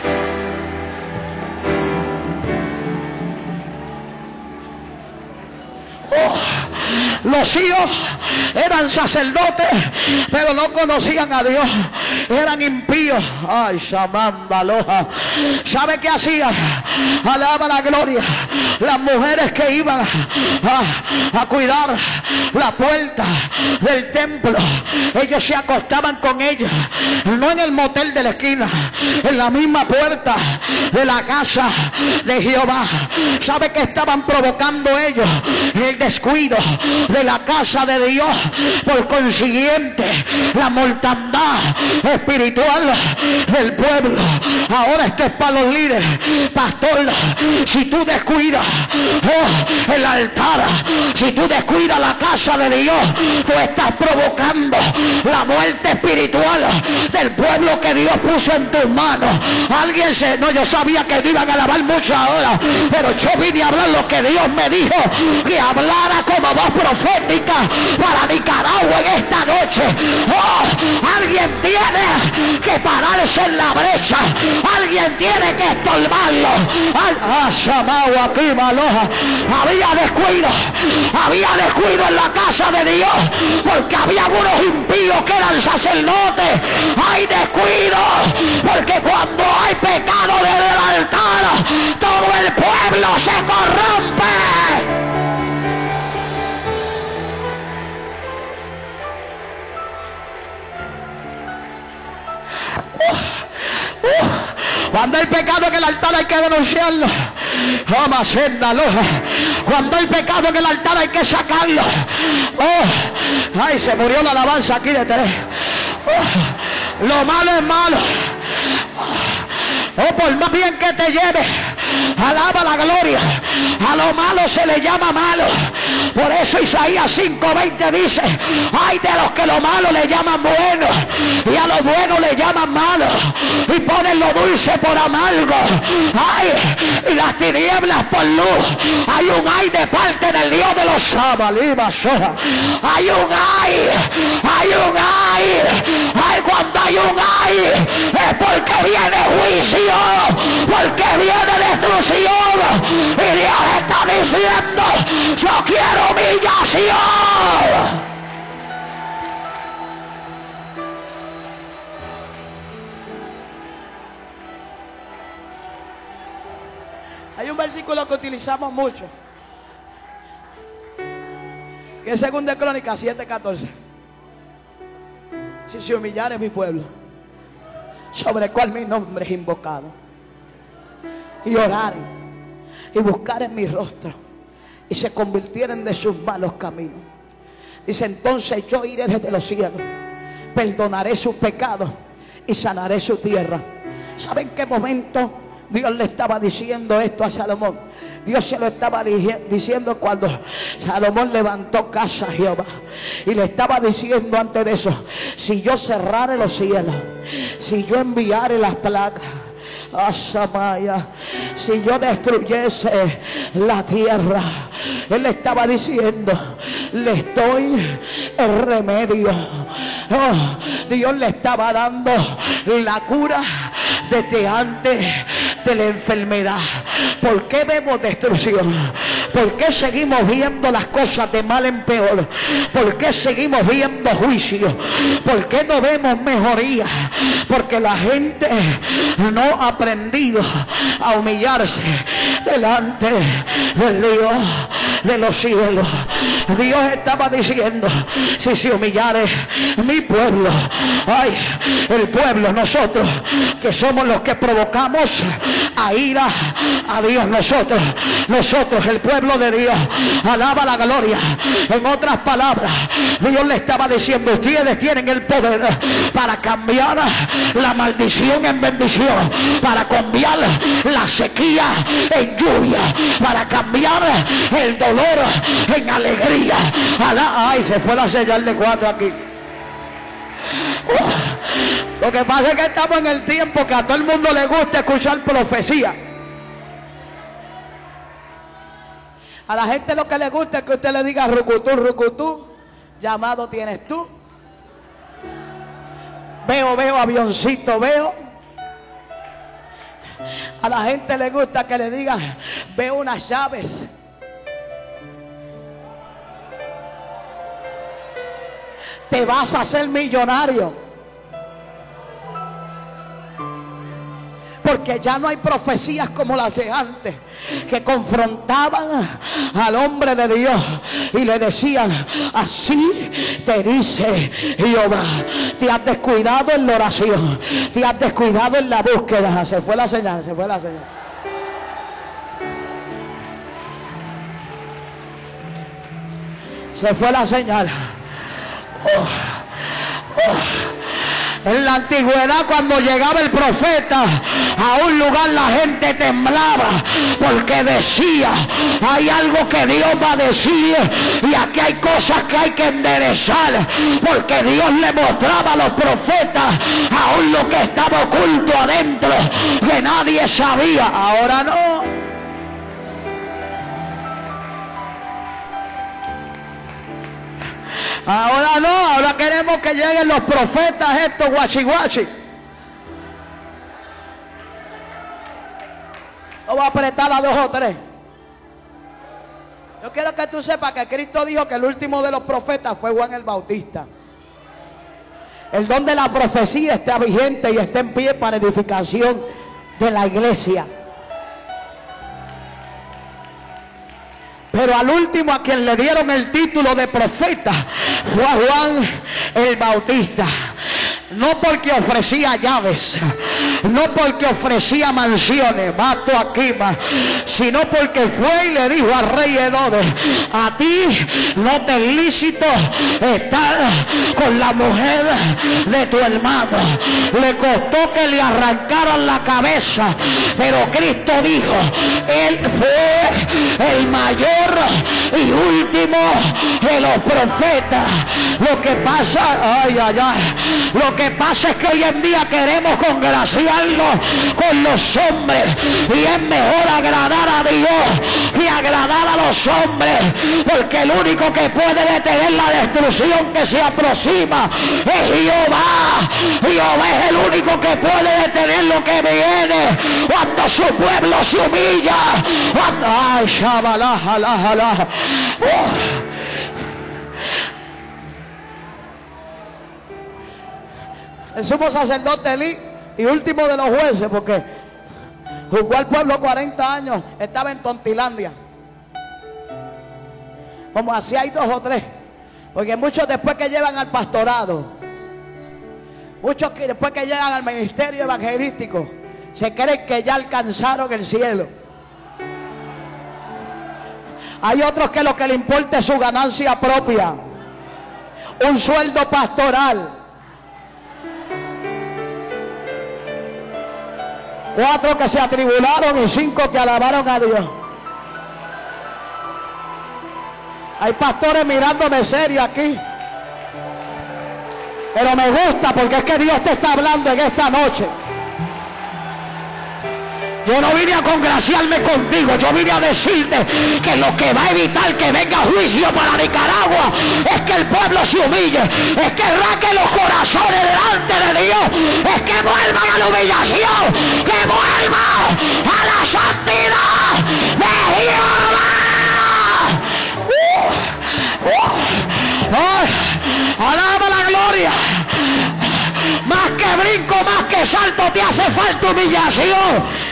Oh, los hijos eran sacerdotes, pero no conocían a Dios, eran impíos. Ay, Shamambaloja. ¿Sabe qué hacían? Alaba la gloria. Las mujeres que iban a, a cuidar la puerta del templo, ellos se acostaban con ellos, no en el motel de la esquina, en la misma puerta de la casa de Jehová. ¿Sabe qué estaban provocando ellos? El descuido de la casa de Dios. Por consiguiente, la mortandad espiritual del pueblo. Ahora esto es para los líderes. Pastor, si tú descuidas oh, el altar, si tú descuidas la casa de Dios, tú estás provocando la muerte espiritual del pueblo que Dios puso en tus manos. Alguien se... No, yo sabía que te iban a alabar mucho ahora, pero yo vine a hablar lo que Dios me dijo que hablara como voz profética para Nicaragua en esta noche. Oh, alguien tiene que pararse en la brecha, alguien tiene que estorbarlo. Ah, llamado aquí, maloja. Había descuido, había descuido en la casa de Dios, porque había algunos impíos que eran sacerdotes. Hay descuido, porque cuando hay pecado desde el altar, todo el pueblo se corrompe. Uh, uh, cuando hay pecado en el altar hay que denunciarlo. Cuando hay pecado en el altar hay que sacarlo. Oh, ay, se murió la alabanza aquí de tres. Oh, lo malo es malo. Oh, O por más bien que te lleve, alaba la gloria. A lo malo se le llama malo. Por eso Isaías cinco veinte dice: ay de los que lo malo le llaman bueno y a lo bueno le llaman malo, y ponen lo dulce por amargo. Ay, y las tinieblas por luz. Hay un ay de parte del Dios de los Sabalibas. Hay un ay, hay un ay. Ay, cuando hay un ay es porque viene juicio, porque viene destrucción, y Dios está diciendo: yo quiero humillación. Hay un versículo que utilizamos mucho, que es segunda de Crónicas siete catorce. Si se humillare mi pueblo, sobre el cual mi nombre es invocado, y oraren y buscaren mi rostro, y se convirtieren de sus malos caminos, dice, entonces yo iré desde los cielos, perdonaré sus pecados y sanaré su tierra. ¿Saben qué momento Dios le estaba diciendo esto a Salomón? Dios se lo estaba diciendo cuando Salomón levantó casa a Jehová, y le estaba diciendo antes de eso: si yo cerrare los cielos, si yo enviare las plagas, Asamaya, si yo destruyese la tierra, él le estaba diciendo: le estoy el remedio. Oh, Dios le estaba dando la cura desde antes de la enfermedad. ¿Por qué vemos destrucción? ¿Por qué seguimos viendo las cosas de mal en peor? ¿Por qué seguimos viendo juicio? ¿Por qué no vemos mejoría? Porque la gente no ha aprendido a humillarse delante del Dios de los cielos. Dios estaba diciendo: si se humillare mi pueblo, ay, el pueblo, nosotros que somos los que provocamos a ira a Dios, nosotros, nosotros, el pueblo de Dios, alaba la gloria. En otras palabras, Dios le estaba diciendo: ustedes tienen el poder para cambiar la maldición en bendición, para cambiar la sequía en lluvia, para cambiar el dolor en alegría. Alá, ay, se fue la señal de cuatro aquí. Uh, lo que pasa es que estamos en el tiempo que a todo el mundo le gusta escuchar profecía. A la gente lo que le gusta es que usted le diga rucutú, rucutú, llamado tienes tú, veo, veo, avioncito, veo. A la gente le gusta que le diga: veo unas llaves. Te vas a hacer millonario. Porque ya no hay profecías como las de antes, que confrontaban al hombre de Dios y le decían: así te dice Jehová. Te has descuidado en la oración, te has descuidado en la búsqueda. Se fue la señal, se fue la señal. Se fue la señal. Oh, oh. En la antigüedad, cuando llegaba el profeta a un lugar, la gente temblaba, porque decía: hay algo que Dios va a decir, y aquí hay cosas que hay que enderezar, porque Dios le mostraba a los profetas aún lo que estaba oculto adentro, que nadie sabía. Ahora no. Ahora no, ahora queremos que lleguen los profetas estos guachi guachi. No voy a apretar a dos o tres. Yo quiero que tú sepas que Cristo dijo que el último de los profetas fue Juan el Bautista. El don de la profecía está vigente y está en pie para edificación de la iglesia. Pero al último a quien le dieron el título de profeta fue a Juan el Bautista. No porque ofrecía llaves, no porque ofrecía mansiones, mato aquí más, sino porque fue y le dijo al rey Herodes: a ti no te es lícito estar con la mujer de tu hermano. Le costó que le arrancaran la cabeza, pero Cristo dijo: él fue el mayor y último de los profetas. Lo que pasa, ay, ay, ay, lo que pasa es que hoy en día queremos congraciarnos con los hombres, y es mejor agradar a Dios que agradar a los hombres, porque el único que puede detener la destrucción que se aproxima es Jehová. Jehová es el único que puede detener lo que viene cuando su pueblo se humilla. Cuando, ay, shabalá, jalá, jalá. Uh. El sumo sacerdote Elí y último de los jueces, porque juzgó al pueblo cuarenta años, estaba en Tontilandia. Como así hay dos o tres, porque muchos después que llegan al pastorado, muchos que después que llegan al ministerio evangelístico, se creen que ya alcanzaron el cielo. Hay otros que lo que le importa es su ganancia propia, un sueldo pastoral. Cuatro que se atribularon y cinco que alabaron a Dios. Hay pastores mirándome serio aquí, pero me gusta porque es que Dios te está hablando en esta noche. Yo no vine a congraciarme contigo, yo vine a decirte que lo que va a evitar que venga juicio para Nicaragua es que el pueblo se humille, es que raque los corazones delante de Dios, es que vuelvan a la humillación, que vuelvan a la santidad de Jehová. Uh, uh, uh, alaba la gloria. Más que brinco, más que salto, te hace falta humillación.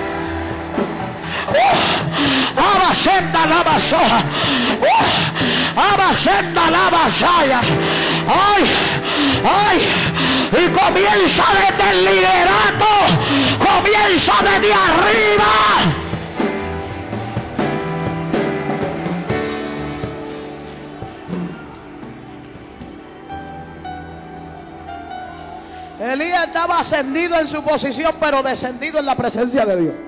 Abasenda la basoja, abasenda la basaya. Ay, ay, y comienza desde el liderato, comienza desde arriba. Elías estaba ascendido en su posición, pero descendido en la presencia de Dios.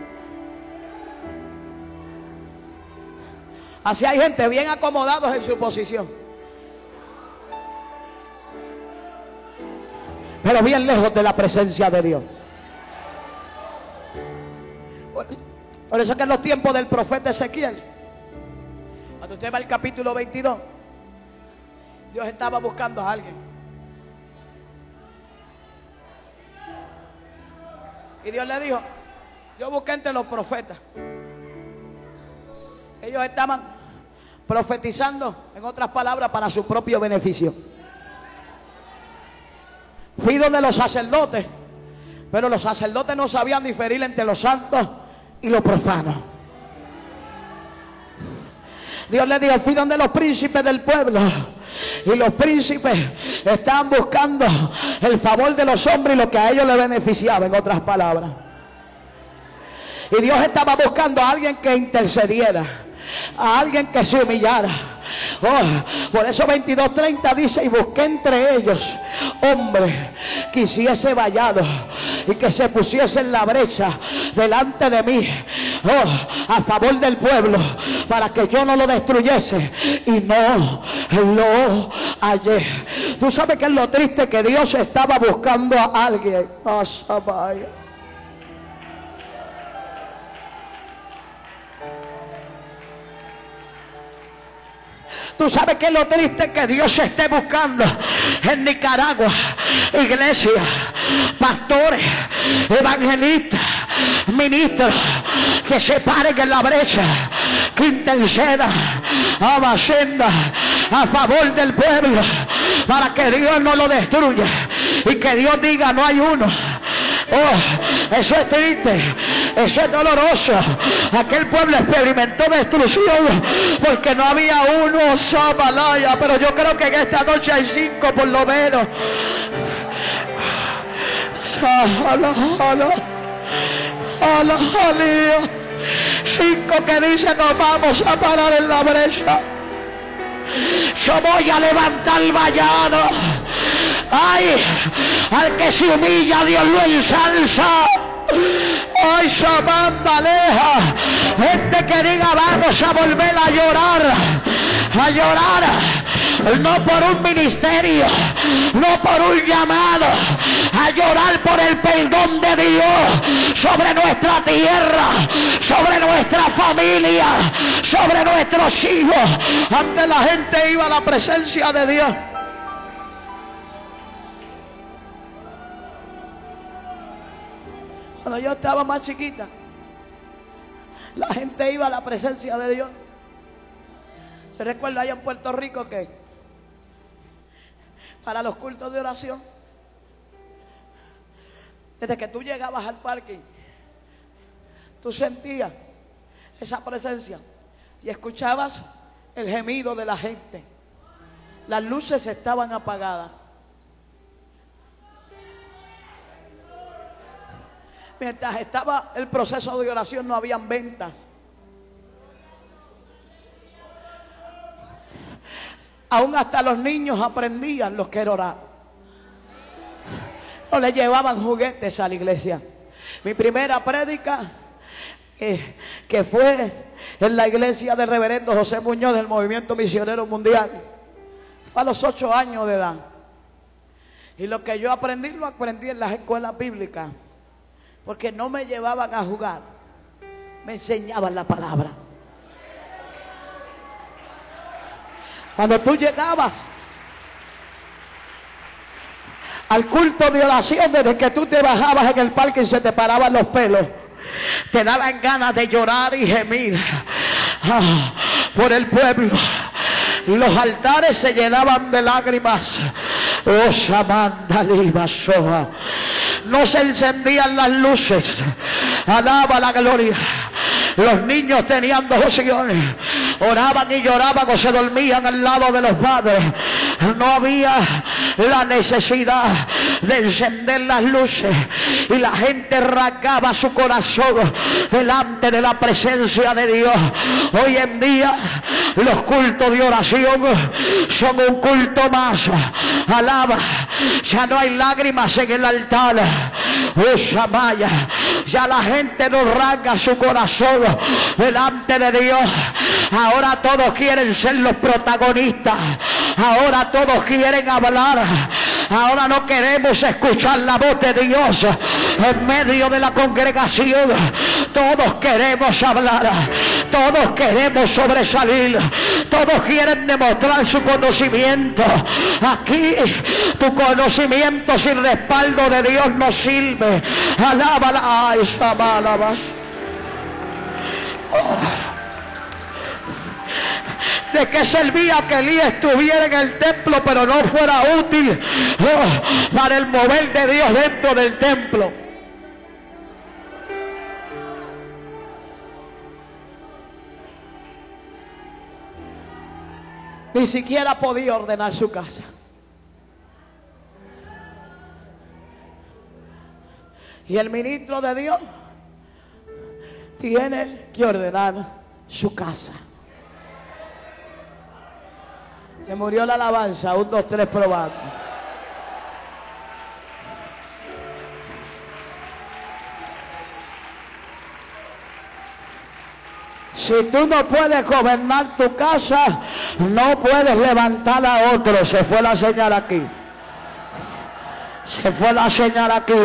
Así hay gente bien acomodados en su posición, pero bien lejos de la presencia de Dios. Por, por eso es que en los tiempos del profeta Ezequiel, cuando usted va al capítulo veintidós, Dios estaba buscando a alguien. Y Dios le dijo: yo busqué entre los profetas. Ellos estaban profetizando, en otras palabras, para su propio beneficio. Fui donde los sacerdotes, pero los sacerdotes no sabían diferir entre los santos y los profanos. Dios le dijo: fui donde los príncipes del pueblo, y los príncipes estaban buscando el favor de los hombres y lo que a ellos les beneficiaba, en otras palabras. Y Dios estaba buscando a alguien que intercediera, a alguien que se humillara. Oh, por eso veintidós treinta dice: y busqué entre ellos hombres que hiciese vallado y que se pusiese en la brecha delante de mí, oh, a favor del pueblo, para que yo no lo destruyese, y no lo hallé. Tú sabes que es lo triste, que Dios estaba buscando a alguien. Oh, tú sabes que es lo triste, que Dios esté buscando en Nicaragua iglesias, pastores, evangelistas, ministros que se paren en la brecha, que intercedan, abasenda a favor del pueblo, para que Dios no lo destruya y que Dios diga: no hay uno. Oh, eso es triste, eso es doloroso. Aquel pueblo experimentó destrucción porque no había uno, Sabalaya, pero yo creo que en esta noche hay cinco por lo menos. Ala, ala, ala, ala. Cinco que dicen nos vamos a parar en la brecha. Yo voy a levantar el vallado. Ay, al que se humilla Dios lo ensalza. Ay, Samanda Aleja. Gente que diga vamos a volver a llorar. A llorar. No por un ministerio, no por un llamado, a llorar por el perdón de Dios sobre nuestra tierra, sobre nuestra familia, sobre nuestros hijos. Antes la gente iba a la presencia de Dios. Cuando yo estaba más chiquita, la gente iba a la presencia de Dios. Yo recuerdo allá en Puerto Rico que para los cultos de oración, desde que tú llegabas al parking, tú sentías esa presencia y escuchabas el gemido de la gente. Las luces estaban apagadas. Mientras estaba el proceso de oración no habían ventas. Aún hasta los niños aprendían lo que era orar. No le llevaban juguetes a la iglesia. Mi primera prédica, eh, que fue en la iglesia del reverendo José Muñoz del Movimiento Misionero Mundial, fue a los ocho años de edad. Y lo que yo aprendí, lo aprendí en las escuelas bíblicas. Porque no me llevaban a jugar, me enseñaban la palabra. Cuando tú llegabas al culto de oración, desde que tú te bajabas en el parque y se te paraban los pelos, te daban ganas de llorar y gemir ah, por el pueblo. Los altares se llenaban de lágrimas. Oh, Samandali Soja. No se encendían las luces. Alaba la gloria. Los niños tenían dos opciones: oraban y lloraban o se dormían al lado de los padres. No había la necesidad de encender las luces y la gente rasgaba su corazón delante de la presencia de Dios. Hoy en día los cultos de oración son un culto más. Alaba, ya no hay lágrimas en el altar. Usa Maya, ya la gente no rasga su corazón delante de Dios. Ahora todos quieren ser los protagonistas. Ahora todos quieren hablar. Ahora no queremos escuchar la voz de Dios en medio de la congregación. Todos queremos hablar. Todos queremos sobresalir. Todos quieren demostrar su conocimiento. Aquí tu conocimiento sin respaldo de Dios no sirve. Alábala. Ay, sabalabas. ¿De qué servía que Elías estuviera en el templo pero no fuera útil oh, para el mover de Dios dentro del templo? Ni siquiera podía ordenar su casa. Y el ministro de Dios tiene que ordenar su casa. Se murió la alabanza. Un, dos, tres, probando. Si tú no puedes gobernar tu casa, no puedes levantar a otro. Se fue la señal aquí. Se fue la señal aquí.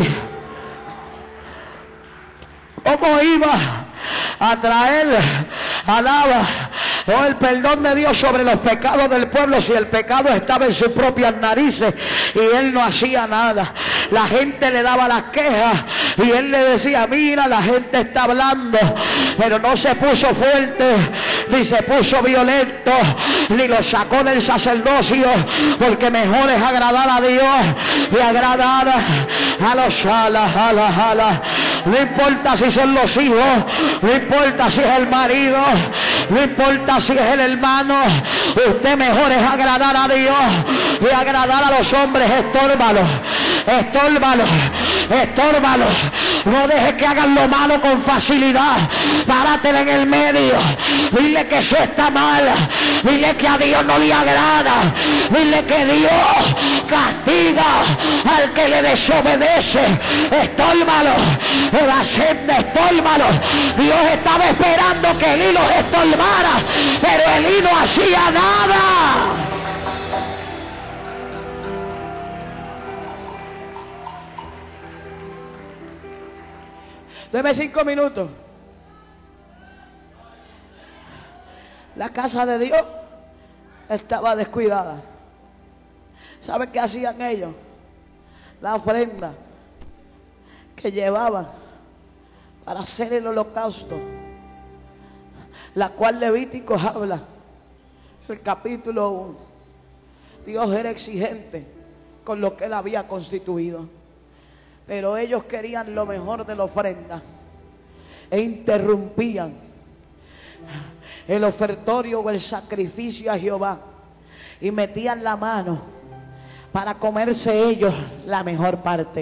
¿Cómo iba a traer, alaba, oh, el perdón de Dios sobre los pecados del pueblo si el pecado estaba en sus propias narices y él no hacía nada? La gente le daba las quejas y él le decía: mira, la gente está hablando, pero no se puso fuerte ni se puso violento ni lo sacó del sacerdocio, porque mejor es agradar a Dios y agradar a los alas, alas, alas. No importa si son los hijos, no importa si es el marido, no importa si es el hermano, usted mejor es agradar a Dios y agradar a los hombres. Estórbalo, estórbalo, estórbalo. No dejes que hagan lo malo con facilidad. Páratele en el medio. Dile que eso está mal. Dile que a Dios no le agrada. Dile que Dios castiga al que le desobedece. Estórbalo. La senda, estórbalo. Dios estaba esperando que el hilo estorbara, pero el hilo no hacía nada. Deme cinco minutos. La casa de Dios estaba descuidada. ¿Saben qué hacían ellos? La ofrenda que llevaban para hacer el holocausto, la cual Levíticos habla, el capítulo uno. Dios era exigente con lo que él había constituido, pero ellos querían lo mejor de la ofrenda e interrumpían el ofertorio o el sacrificio a Jehová y metían la mano para comerse ellos la mejor parte.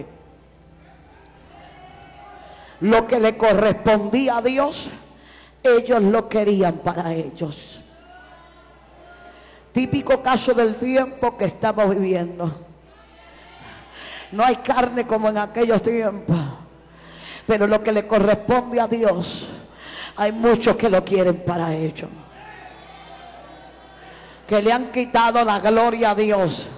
Lo que le correspondía a Dios, ellos lo querían para ellos. Típico caso del tiempo que estamos viviendo. No hay carne como en aquellos tiempos, pero lo que le corresponde a Dios, hay muchos que lo quieren para ellos, que le han quitado la gloria a Dios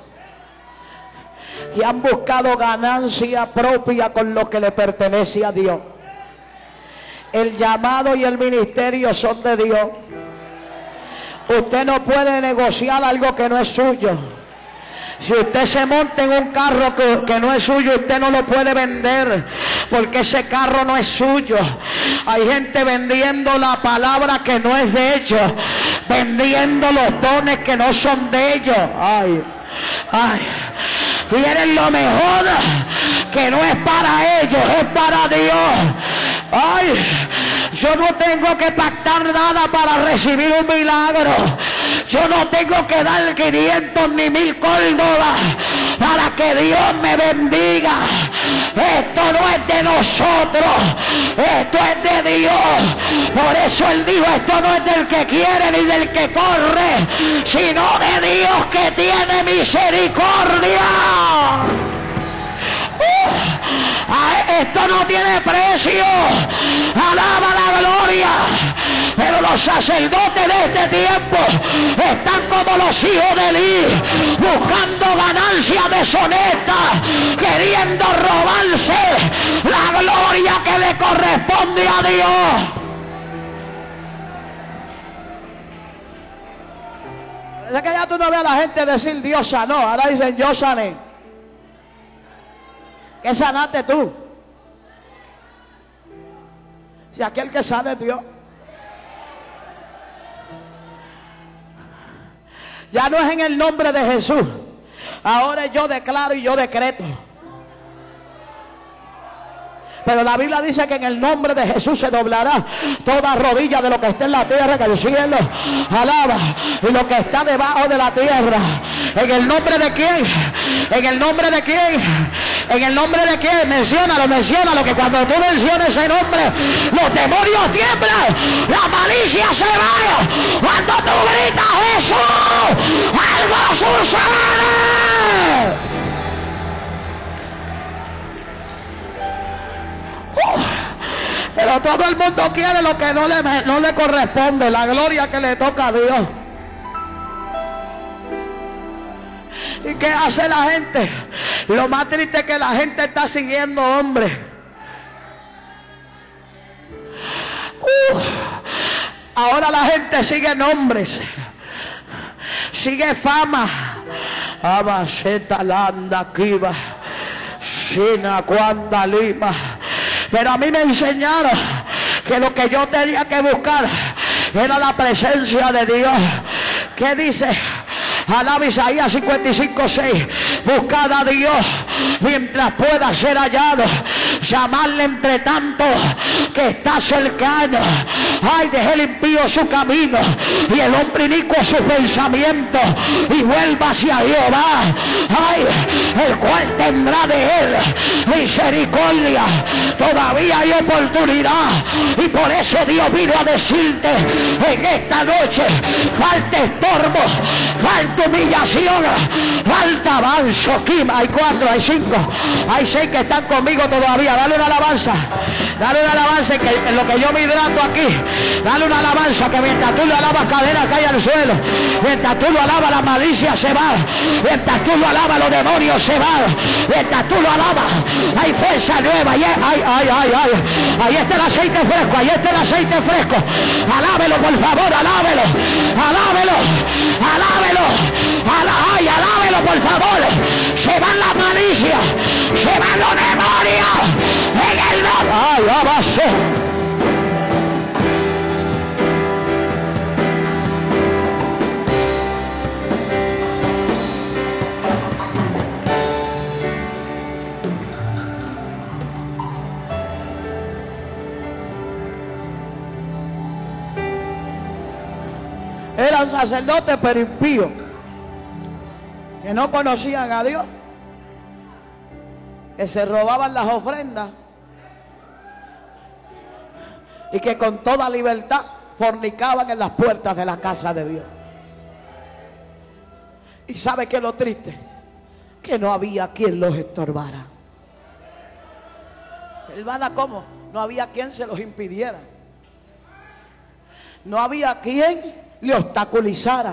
y han buscado ganancia propia con lo que le pertenece a Dios. El llamado y el ministerio son de Dios. Usted no puede negociar algo que no es suyo. Si usted se monta en un carro que, que no es suyo, usted no lo puede vender, porque ese carro no es suyo. Hay gente vendiendo la palabra que no es de ellos, vendiendo los dones que no son de ellos. Ay, ay. Quieren lo mejor que no es para ellos, es para Dios. Ay, yo no tengo que pactar nada para recibir un milagro. Yo no tengo que dar quinientos ni mil córdobas para que Dios me bendiga. Esto no es de nosotros, esto es de Dios. Por eso Él dijo, esto no es del que quiere ni del que corre, sino de Dios que tiene misericordia. Uh, esto no tiene precio. Alaba la gloria. Pero los sacerdotes de este tiempo están como los hijos de Elí, buscando ganancia deshonesta, queriendo robarse la gloria que le corresponde a Dios. Es que ya tú no ves a la gente decir Dios sanó, ahora dicen yo sané. ¿Qué sanaste tú? Si aquel que sana es Dios. Ya no es en el nombre de Jesús. Ahora yo declaro y yo decreto. Pero la Biblia dice que en el nombre de Jesús se doblará toda rodilla de lo que está en la tierra, que el cielo alaba, y lo que está debajo de la tierra. ¿En el nombre de quién? ¿En el nombre de quién? ¿En el nombre de quién? Menciónalo, menciónalo, que cuando tú menciones ese nombre, los demonios tiemblan, la malicia se va. Cuando tú gritas Jesús, algo sucede. Pero todo el mundo quiere lo que no le, no le corresponde, la gloria que le toca a Dios. ¿Y qué hace la gente? Lo más triste es que la gente está siguiendo hombres. Uh, ahora la gente sigue nombres, sigue fama. Abasheta landa kiva, Shina cuanda lima. Pero a mí me enseñaron que lo que yo tenía que buscar era la presencia de Dios. ¿Qué dice? Alaba Isaías cincuenta y cinco, seis. Buscad a Dios mientras pueda ser hallado. llamarle entre tanto que está cercano. Ay, deje el impío su camino y el hombre inicuo su pensamiento, y vuelva hacia Jehová, ay, el cual tendrá de él misericordia. Todavía hay oportunidad, y por eso Dios vino a decirte en esta noche: falta estorbo, falta humillación, falta avance. Hay cuatro, hay cinco, hay seis que están conmigo todavía. Dale una alabanza, dale una alabanza, que en lo que yo me hidrato aquí, dale una alabanza, que mientras tú lo alabas, cadera cae al suelo, mientras tú lo alabas, la malicia se va, mientras tú lo alabas, los demonios se van, mientras tú lo alabas, hay fuerza nueva. Ay, ay, ay, ay, ay. Ahí está el aceite fresco, ahí está el aceite fresco. Alábelo, por favor, alábelo, alábelo, alábelo, alá, ay, alábelo, por favor. Se van las malicias, se van los demonios en el nombre. Ay, abajo. Eran sacerdotes pero impíos, que no conocían a Dios, que se robaban las ofrendas y que con toda libertad fornicaban en las puertas de la casa de Dios. ¿Y sabe qué es lo triste? Que no había quien los estorbara. Hermana, ¿cómo? No había quien se los impidiera. No había quien le obstaculizara.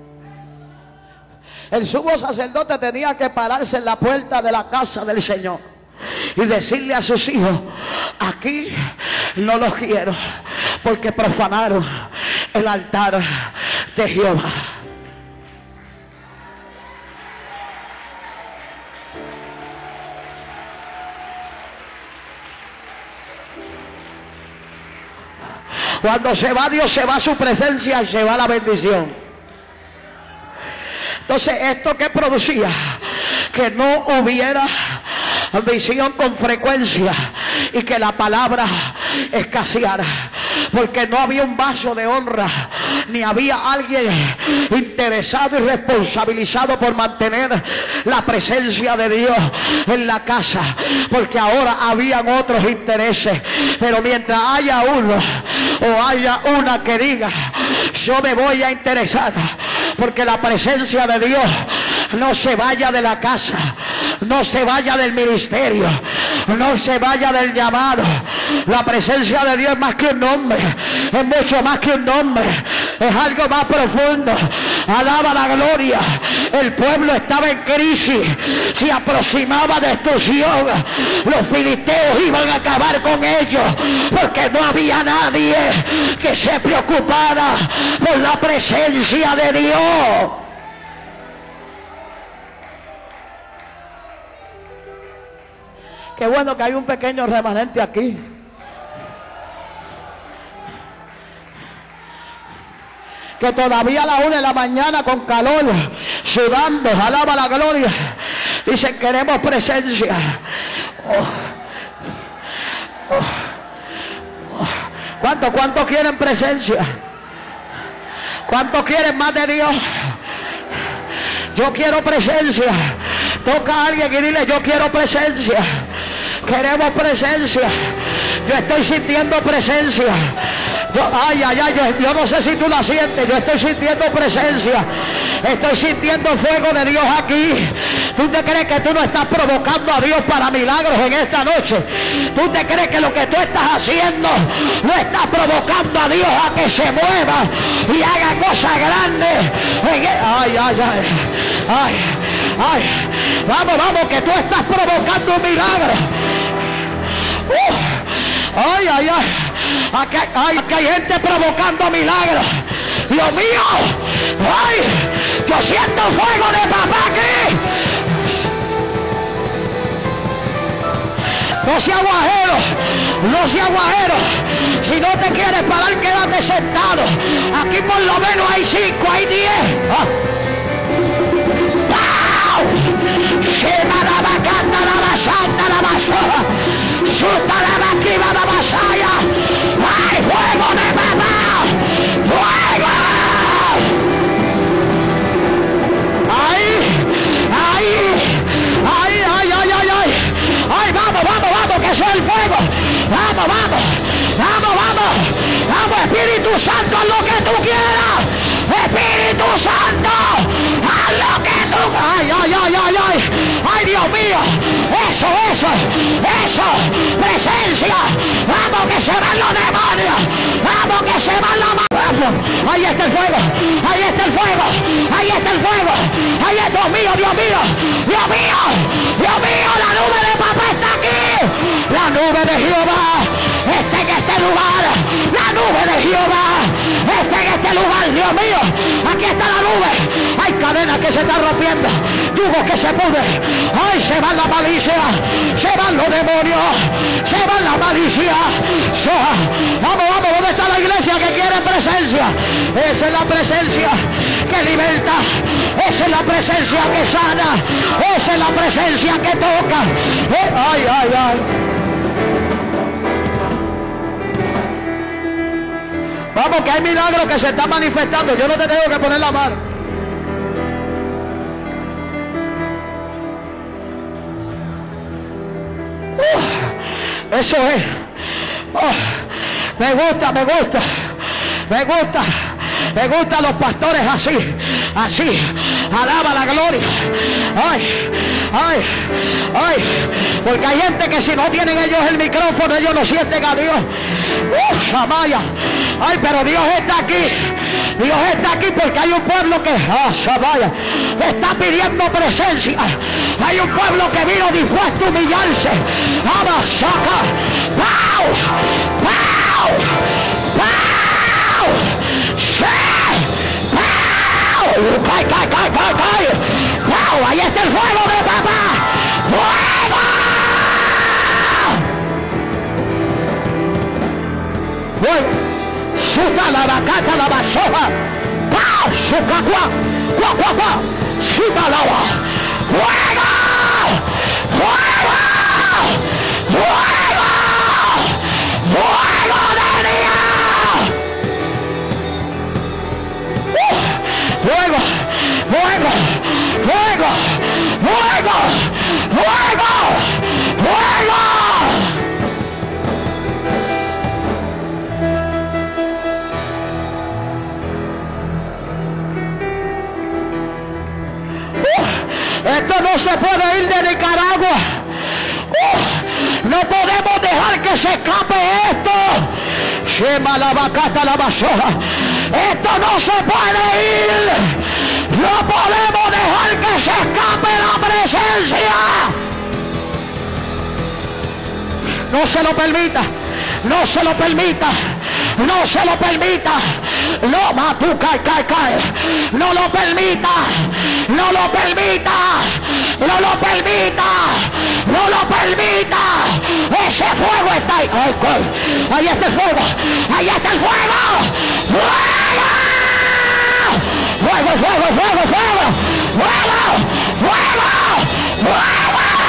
El sumo sacerdote tenía que pararse en la puerta de la casa del Señor y decirle a sus hijos: aquí no los quiero, porque profanaron el altar de Jehová. Cuando se va Dios, se va su presencia y se va la bendición. Entonces, ¿esto qué producía? Que no hubiera visión con frecuencia y que la palabra escaseara, porque no había un vaso de honra, ni había alguien interesado y responsabilizado por mantener la presencia de Dios en la casa, porque ahora habían otros intereses. Pero mientras haya uno o haya una que diga: yo me voy a interesar porque la presencia de Dios no se vaya de la casa, no se vaya del ministerio, no se vaya del llamado. La presencia de Dios es más que un nombre, es mucho más que un nombre, es algo más profundo. Alaba la gloria. El pueblo estaba en crisis, se aproximaba destrucción, los filisteos iban a acabar con ellos, porque no había nadie que se preocupara por la presencia de Dios. Qué bueno que hay un pequeño remanente aquí. Que todavía a la una de la mañana con calor, sudando, alaba la gloria, dicen: queremos presencia. Oh. Oh. Oh. ¿Cuántos, cuántos quieren presencia? ¿Cuántos quieren más de Dios? Yo quiero presencia. Toca a alguien y dile: yo quiero presencia. Queremos presencia. Yo estoy sintiendo presencia. Yo, ay, ay, ay, yo, yo no sé si tú la sientes. Yo estoy sintiendo presencia. Estoy sintiendo fuego de Dios aquí. ¿Tú te crees que tú no estás provocando a Dios para milagros en esta noche? ¿Tú te crees que lo que tú estás haciendo no estás provocando a Dios a que se mueva y haga cosas grandes? Ay, ay, ay, ay, ay. Vamos, vamos, que tú estás provocando un milagro. Uh, ay, ay, ay. Aquí, ay, aquí hay gente provocando milagros. Dios mío, ay, yo siento fuego de papá aquí. No sea guajero, no sea guajero. Si no te quieres parar, quédate sentado. Aquí por lo menos hay cinco, hay diez. Ah. ¡Pau! Se me la bacana, la basanda, la basoja. Suta la vaquiva de Masaya. ¡Ay, fuego de papá! ¡Fuego! ¡Ay! ¡Ay! ¡Ay, ay, ay, ay, ay! ¡Ay, vamos, vamos, vamos! ¡Que sea el fuego! ¡Vamos, vamos! ¡Vamos, vamos! ¡Vamos, Espíritu Santo, haz lo que tú quieras! ¡Espíritu Santo! ¡Haz lo que tú! ¡Ay, ay, ay, ay, ay! ¡Ay, Dios mío! ¡Eso, eso! ¡Eso! ¡Presencia! ¡Vamos, que se van los demonios! ¡Vamos, que se van los malos! ¡Ahí está el fuego! ¡Ahí está el fuego! ¡Ahí está el fuego! ¡Ahí está! ¡Dios mío, Dios mío! ¡Dios mío! ¡Dios mío! ¡La nube de papá está aquí! ¡La nube de Jehová está en este lugar! ¡La nube de Jehová está en este lugar! ¡Dios mío! ¡Aquí está la nube! ¡Hay cadenas que se están rompiendo! ¡Yugos que se pudren! ¡Ay, se va la malicia! ¡Se van los demonios! ¡Se va la malicia! Se... ¡Vamos, vamos! ¿Dónde está la iglesia que quiere presencia? Esa es la presencia que liberta. Esa es la presencia que sana. Esa es la presencia que toca. ¿Eh? ¡Ay, ay, ay! Vamos, que hay milagros que se están manifestando. Yo no te tengo que poner la mano. Uh, eso es. Oh, me gusta, me gusta. Me gusta. Me gustan los pastores así. Así. Alaba la gloria. Ay, ay, ay. Porque hay gente que si no tienen ellos el micrófono, ellos no sienten a Dios. ¡Uh, Samaya! ¡Ay, pero Dios está aquí! Dios está aquí porque hay un pueblo que... ¡Ah, Samaya! Está pidiendo presencia. Hay un pueblo que vino dispuesto a humillarse. ¡Vamos, saca! ¡Pau! ¡Pau! ¡Pau! ¡Sí! ¡Pau! ¡Cae, cae, cae, cae, cae! ¡Pau! ¡Ahí está el fuego de papá! ¡Fuego! ¡Fuego! ¡Suta la vacata la basoja! ¡Pau! ¡Suca, cuá! ¡Cuá, cuá, cuá! ¡Suta la va! ¡Fuego! ¡Fuego! ¡Fuego! ¡Fuego de Dios! ¡Uh! ¡Fuego! ¡Fuego! ¡Fuego! ¡Fuego! ¡Fuego! ¡Fuego! Esto no se puede ir de Nicaragua. Uh, no podemos dejar que se escape esto. Shema la vacata la basoja. Esto no se puede ir. No podemos dejar que se escape la presencia. No se lo permita. No se lo permita. No se lo permita. No, matu, cae, cae, cae. No lo permita. No lo permita. No lo permita. No lo permita. Ese fuego está ahí. Ay, ay. Ahí está el fuego. Ahí está el fuego. ¡Fuego! ¡Fuego, fuego, fuego, fuego! ¡Fuego! ¡Fuego! ¡Fuego!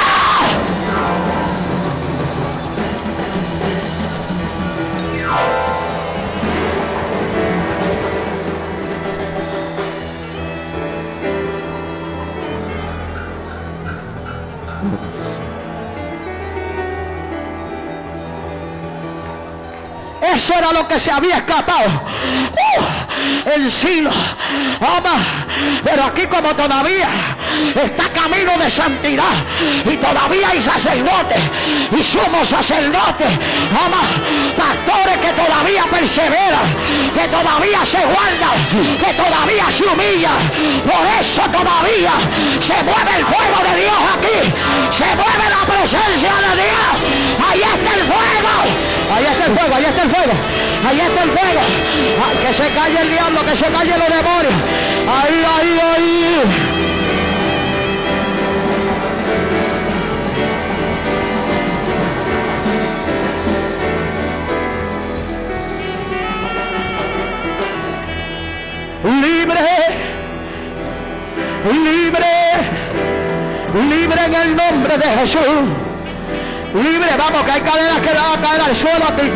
Eso era lo que se había escapado. Uh, el Silo. Ama. Pero aquí como todavía está camino de santidad y todavía hay sacerdotes y somos sacerdotes. Ama. Pastores que todavía perseveran, que todavía se guardan, que todavía se humillan. Por eso todavía se mueve el fuego de Dios aquí. Se mueve la presencia de Dios. Ahí está el fuego. Ahí está el fuego, ahí está el fuego. Ahí está el fuego. Ay, que se calle el diablo, que se calle los demonios. Ahí, ahí, ahí. Libre, libre, libre en el nombre de Jesús. Libre, vamos, que hay cadenas que van a caer al suelo a ti.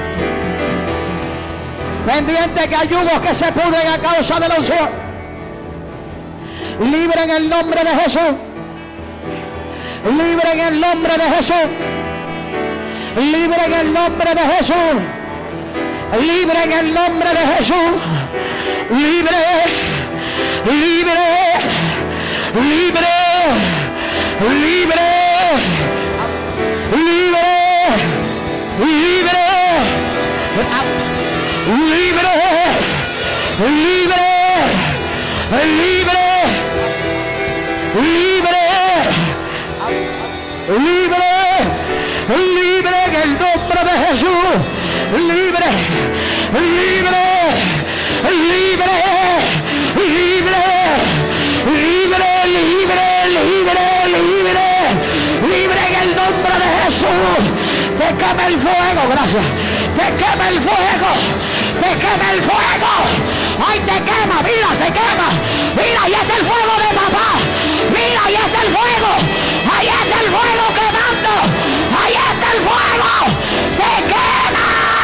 Pendiente que hay yugos que se pudren a causa de la unción. Libre en el nombre de Jesús. Libre en el nombre de Jesús. Libre en el nombre de Jesús. Libre en el nombre de Jesús. Libre. Libre. Libre. Libre. Libre. Libre. Libre. Libre. Libre. Libre. Libre. Libre en el nombre de Jesús. Libre. Libre. Libre. Libre. Libre. Libre. Libre. Libre. Libre en el nombre de Jesús. Te quema el fuego, gracias. Te quema el fuego. Te quema el fuego. Ay, te quema, mira, se quema. Mira, ahí está el fuego de papá. Mira, ahí está el fuego. Ahí está el fuego quemando. Ahí está el fuego. Te quema.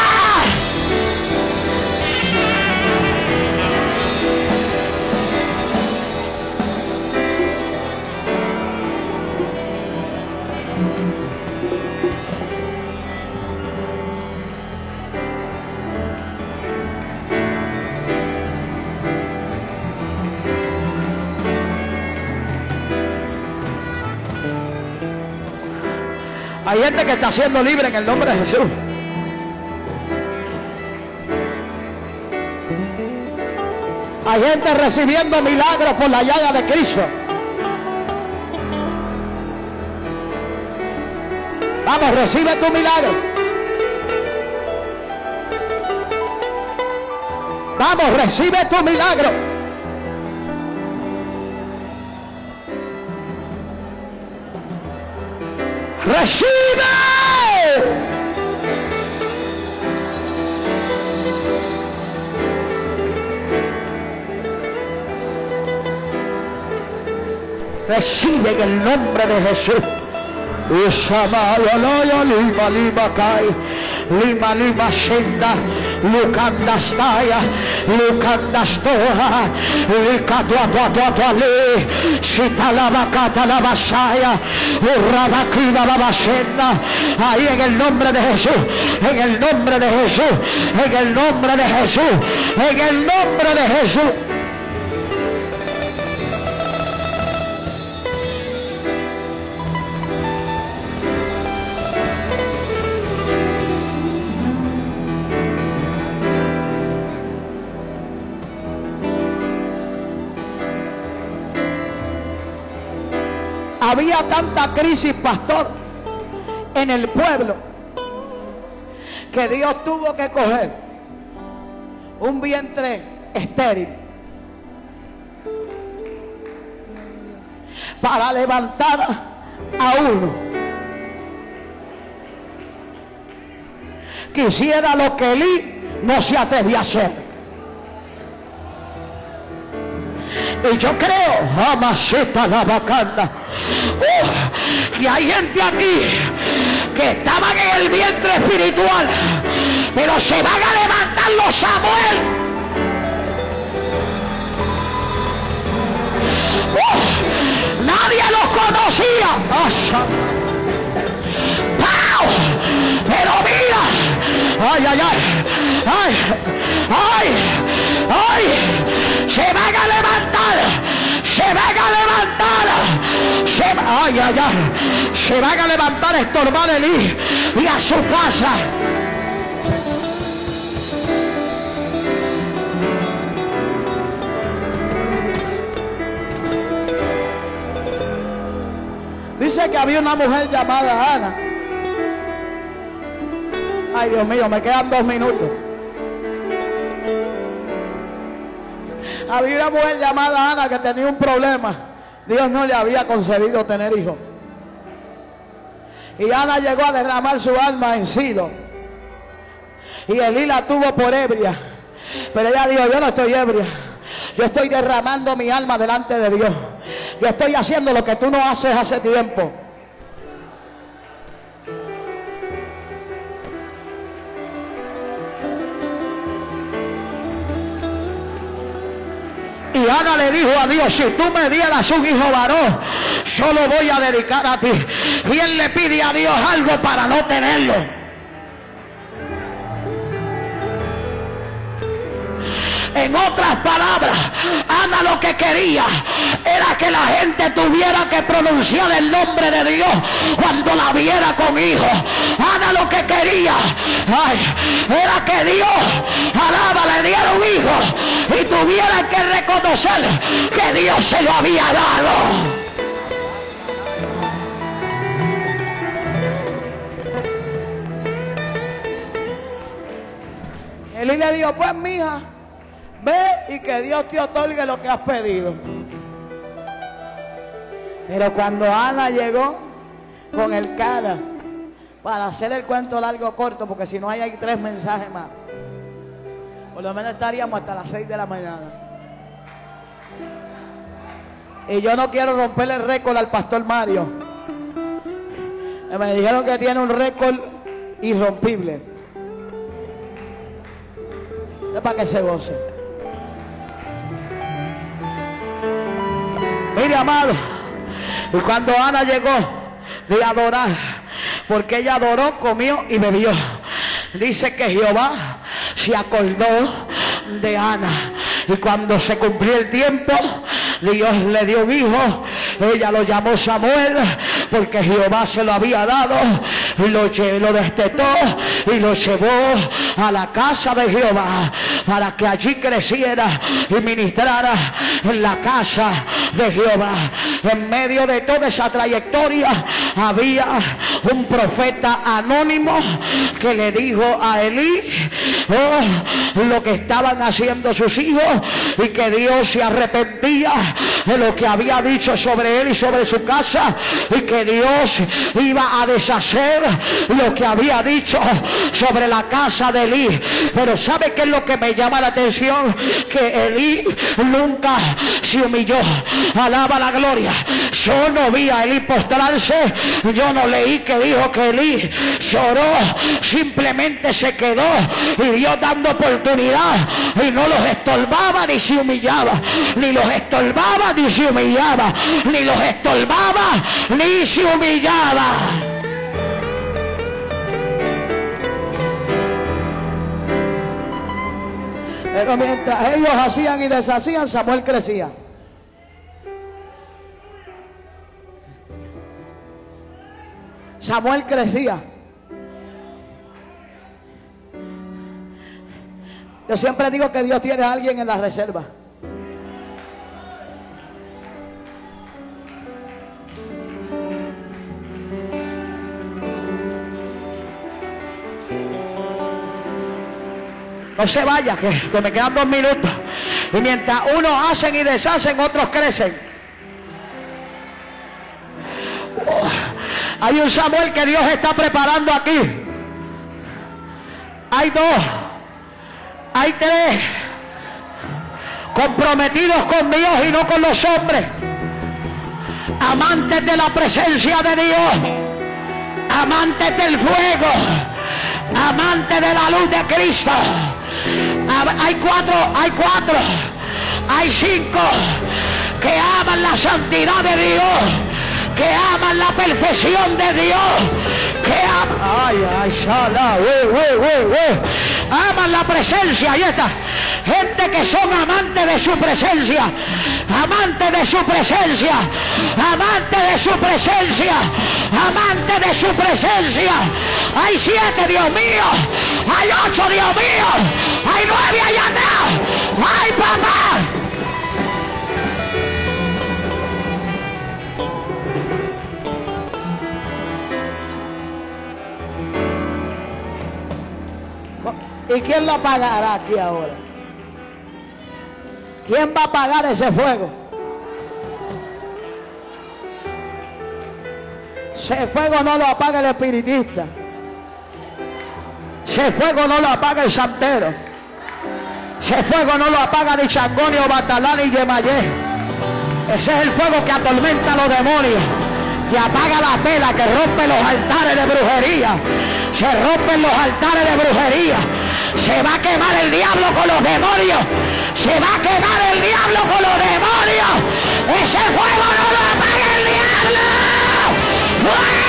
Hay gente que está siendo libre en el nombre de Jesús. Hay gente recibiendo milagros por la llaga de Cristo. Vamos, recibe tu milagro. Vamos, recibe tu milagro. ¡Recibe! Recibe en el nombre de Jesús. Lima lima kai, lima lima shenda, lukandastaya, lukandastoha, likatwa twa twa twa le, shitalaba katalaba shaya, urabakina baba shenda. Ahí en el nombre de Jesús, en el nombre de Jesús, en el nombre de Jesús, en el nombre de Jesús. Había tanta crisis, pastor, en el pueblo, que Dios tuvo que coger un vientre estéril para levantar a uno que hiciera lo que Elí no se atrevía a hacer. Y yo creo, Amaseta la bacana, uh, que hay gente aquí que estaban en el vientre espiritual, pero se van a levantar los Samuel. Uh, nadie los conocía. ¡Pau! Pero mira, ay, ay, ay, ay, ay, ay, se van a levantar, se van a levantar, se, ay, ay, ay, se van a levantar a estorbar a Elí y a su casa. Dice que había una mujer llamada Ana. Ay, Dios mío, me quedan dos minutos. Había una mujer llamada Ana que tenía un problema. Dios no le había concedido tener hijos. Y Ana llegó a derramar su alma en Silo. Y Elí la tuvo por ebria. Pero ella dijo, yo no estoy ebria. Yo estoy derramando mi alma delante de Dios. Yo estoy haciendo lo que tú no haces hace tiempo. Y Ana le dijo a Dios, si tú me dieras un hijo varón, yo lo voy a dedicar a ti. Y él le pide a Dios algo para no tenerlo. En otras palabras, Ana lo que quería era que la gente tuviera que pronunciar el nombre de Dios cuando la viera con hijos. Ana lo que quería ay, era que Dios, alaba, le diera un hijo y tuviera que reconocer que Dios se lo había dado. Elí le dijo, pues mija, ve y que Dios te otorgue lo que has pedido. Pero cuando Ana llegó con el cara, para hacer el cuento largo corto, porque si no hay, hay tres mensajes más, por lo menos estaríamos hasta las seis de la mañana. Y yo no quiero romperle el récord al pastor Mario. Me dijeron que tiene un récord irrompible. Es para que se goce. Mire, amado, y cuando Ana llegó de adorar, porque ella adoró, comió y bebió, dice que Jehová se acordó de Ana. Y cuando se cumplió el tiempo, Dios le dio un hijo. Ella lo llamó Samuel, porque Jehová se lo había dado. Y lo, lo destetó y lo llevó a la casa de Jehová, para que allí creciera y ministrara en la casa de Jehová. En medio de toda esa trayectoria había un profeta anónimo que le dijo a Elí oh, lo que estaban haciendo sus hijos, y que Dios se arrepentía de lo que había dicho sobre él y sobre su casa, y que Dios iba a deshacer lo que había dicho sobre la casa de Elí. Pero ¿sabe qué es lo que me llama la atención? Que Elí nunca se humilló. Alaba la gloria. Yo no vi a Elí postrarse, yo no leí que dijo que Elí lloró, simplemente se quedó y Dios dando oportunidad, y no los estorbaba ni se humillaba, ni los estorbaba ni se humillaba, ni los estorbaba ni se humillaba. Pero mientras ellos hacían y deshacían, Samuel crecía. Samuel crecía. Yo siempre digo que Dios tiene a alguien en la reserva. No se vaya, que, que me quedan dos minutos. Y mientras unos hacen y deshacen, otros crecen. Oh, hay un Samuel que Dios está preparando aquí. Hay dos, hay tres, comprometidos con Dios y no con los hombres, amantes de la presencia de Dios, amantes del fuego, amantes de la luz de Cristo. Hay cuatro, hay cuatro, hay cinco que aman la santidad de Dios, que aman la perfección de Dios, que aman, ay, ay, shala, we, we, we, we. aman la presencia. Ahí está, gente que son amantes de su presencia, amantes de su presencia, amantes de su presencia, amantes de su presencia. Hay siete, Dios mío, hay ocho, Dios mío, hay nueve allá atrás, ay, papá. ¿Y quién lo apagará aquí ahora? ¿Quién va a apagar ese fuego? Ese fuego no lo apaga el espiritista. Ese fuego no lo apaga el santero. Ese fuego no lo apaga ni Changoni o Batalá ni Yemayé. Ese es el fuego que atormenta a los demonios. que apaga la vela, que rompe los altares de brujería. Se rompen los altares de brujería. Se va a quemar el diablo con los demonios. Se va a quemar el diablo con los demonios. Ese fuego no lo apaga el diablo. ¡Fuego!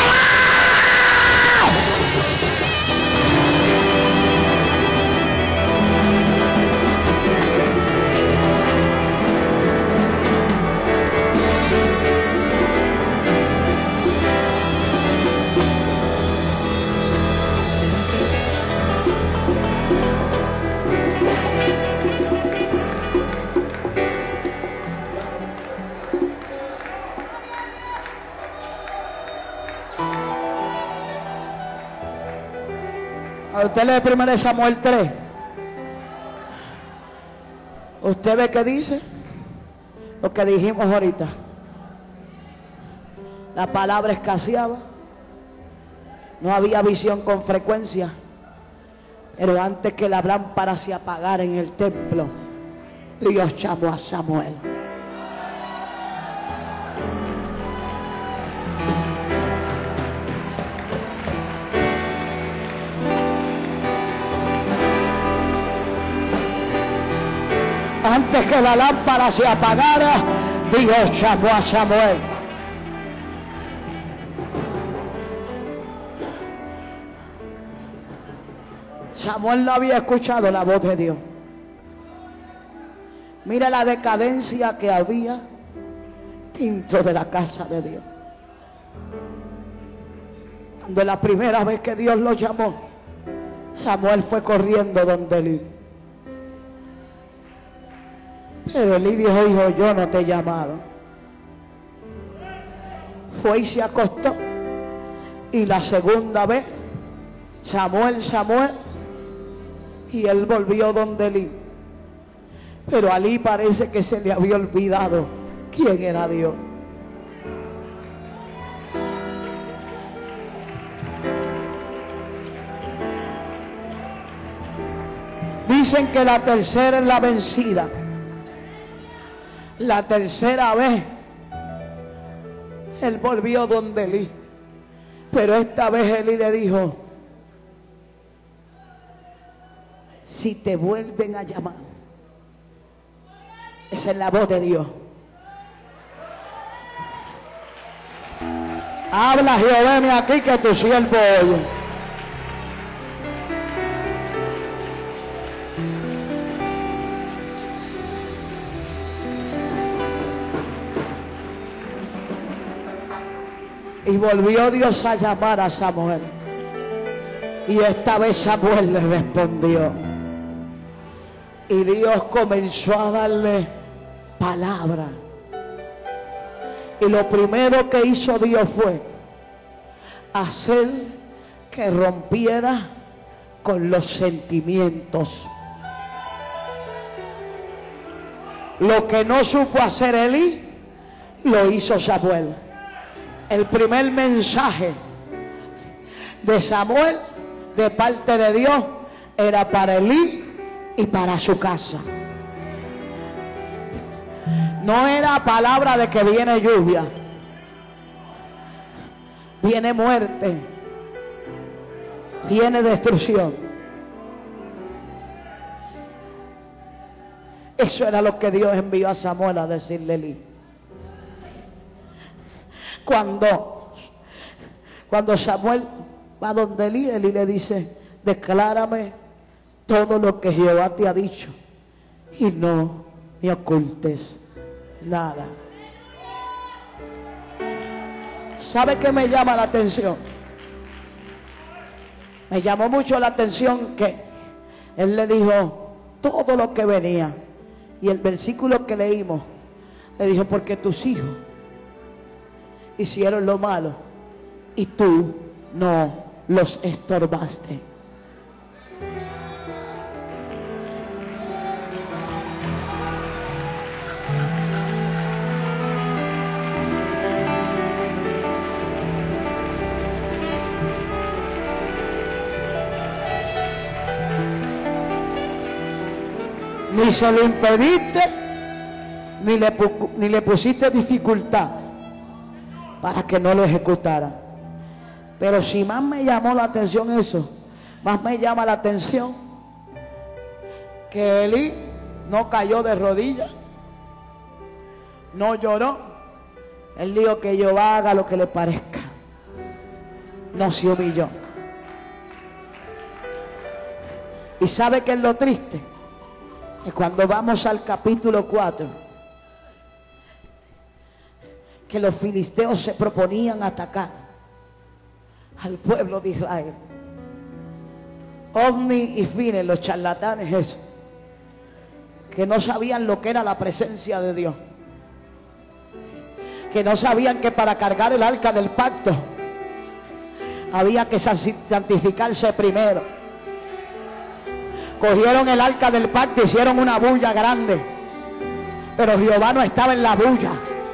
A usted lee primero Samuel tres. ¿Usted ve qué dice? Lo que dijimos ahorita. La palabra escaseaba. No había visión con frecuencia. Pero antes que la lámpara se apagara en el templo, Dios llamó a Samuel. Antes que la lámpara se apagara, Dios llamó a Samuel. Samuel no había escuchado la voz de Dios. Mira la decadencia que había dentro de la casa de Dios. Cuando la primera vez que Dios lo llamó, Samuel fue corriendo donde Elí. Pero Elí dijo, hijo, yo no te he llamado. Fue y se acostó. Y la segunda vez, Samuel, Samuel, y él volvió donde Elí. Pero a Elí parece que se le había olvidado quién era Dios. Dicen que la tercera es la vencida. La tercera vez él volvió donde Elí, pero esta vez Elí le dijo, si te vuelven a llamar, esa es la voz de Dios. Habla Jehová, ven aquí que tu siervo oye. Y volvió Dios a llamar a Samuel. Y esta vez Samuel le respondió. Y Dios comenzó a darle palabra. Y lo primero que hizo Dios fue hacer que rompiera con los sentimientos. Lo que no supo hacer Elí, lo hizo Samuel. El primer mensaje de Samuel de parte de Dios era para Elí y para su casa. No era palabra de que viene lluvia, viene muerte, viene destrucción. Eso era lo que Dios envió a Samuel a decirle a Elí. Cuando, cuando Samuel va donde Elí, Elí le dice, declárame todo lo que Jehová te ha dicho y no me ocultes nada. ¿Sabe qué me llama la atención? Me llamó mucho la atención que él le dijo todo lo que venía. Y el versículo que leímos, le dijo, porque tus hijos hicieron lo malo y tú no los estorbaste. Ni se lo impediste, ni le, ni le pusiste dificultad para que no lo ejecutara. Pero si más me llamó la atención eso, más me llama la atención que Elí no cayó de rodillas, no lloró. Él dijo que Jehová haga lo que le parezca. No se humilló. ¿Y sabe qué es lo triste? Que cuando vamos al capítulo cuatro, que los filisteos se proponían atacar al pueblo de Israel. Ovni y Fines, los charlatanes esos, que no sabían lo que era la presencia de Dios, que no sabían que para cargar el arca del pacto había que santificarse primero. Cogieron el arca del pacto, hicieron una bulla grande, pero Jehová no estaba en la bulla.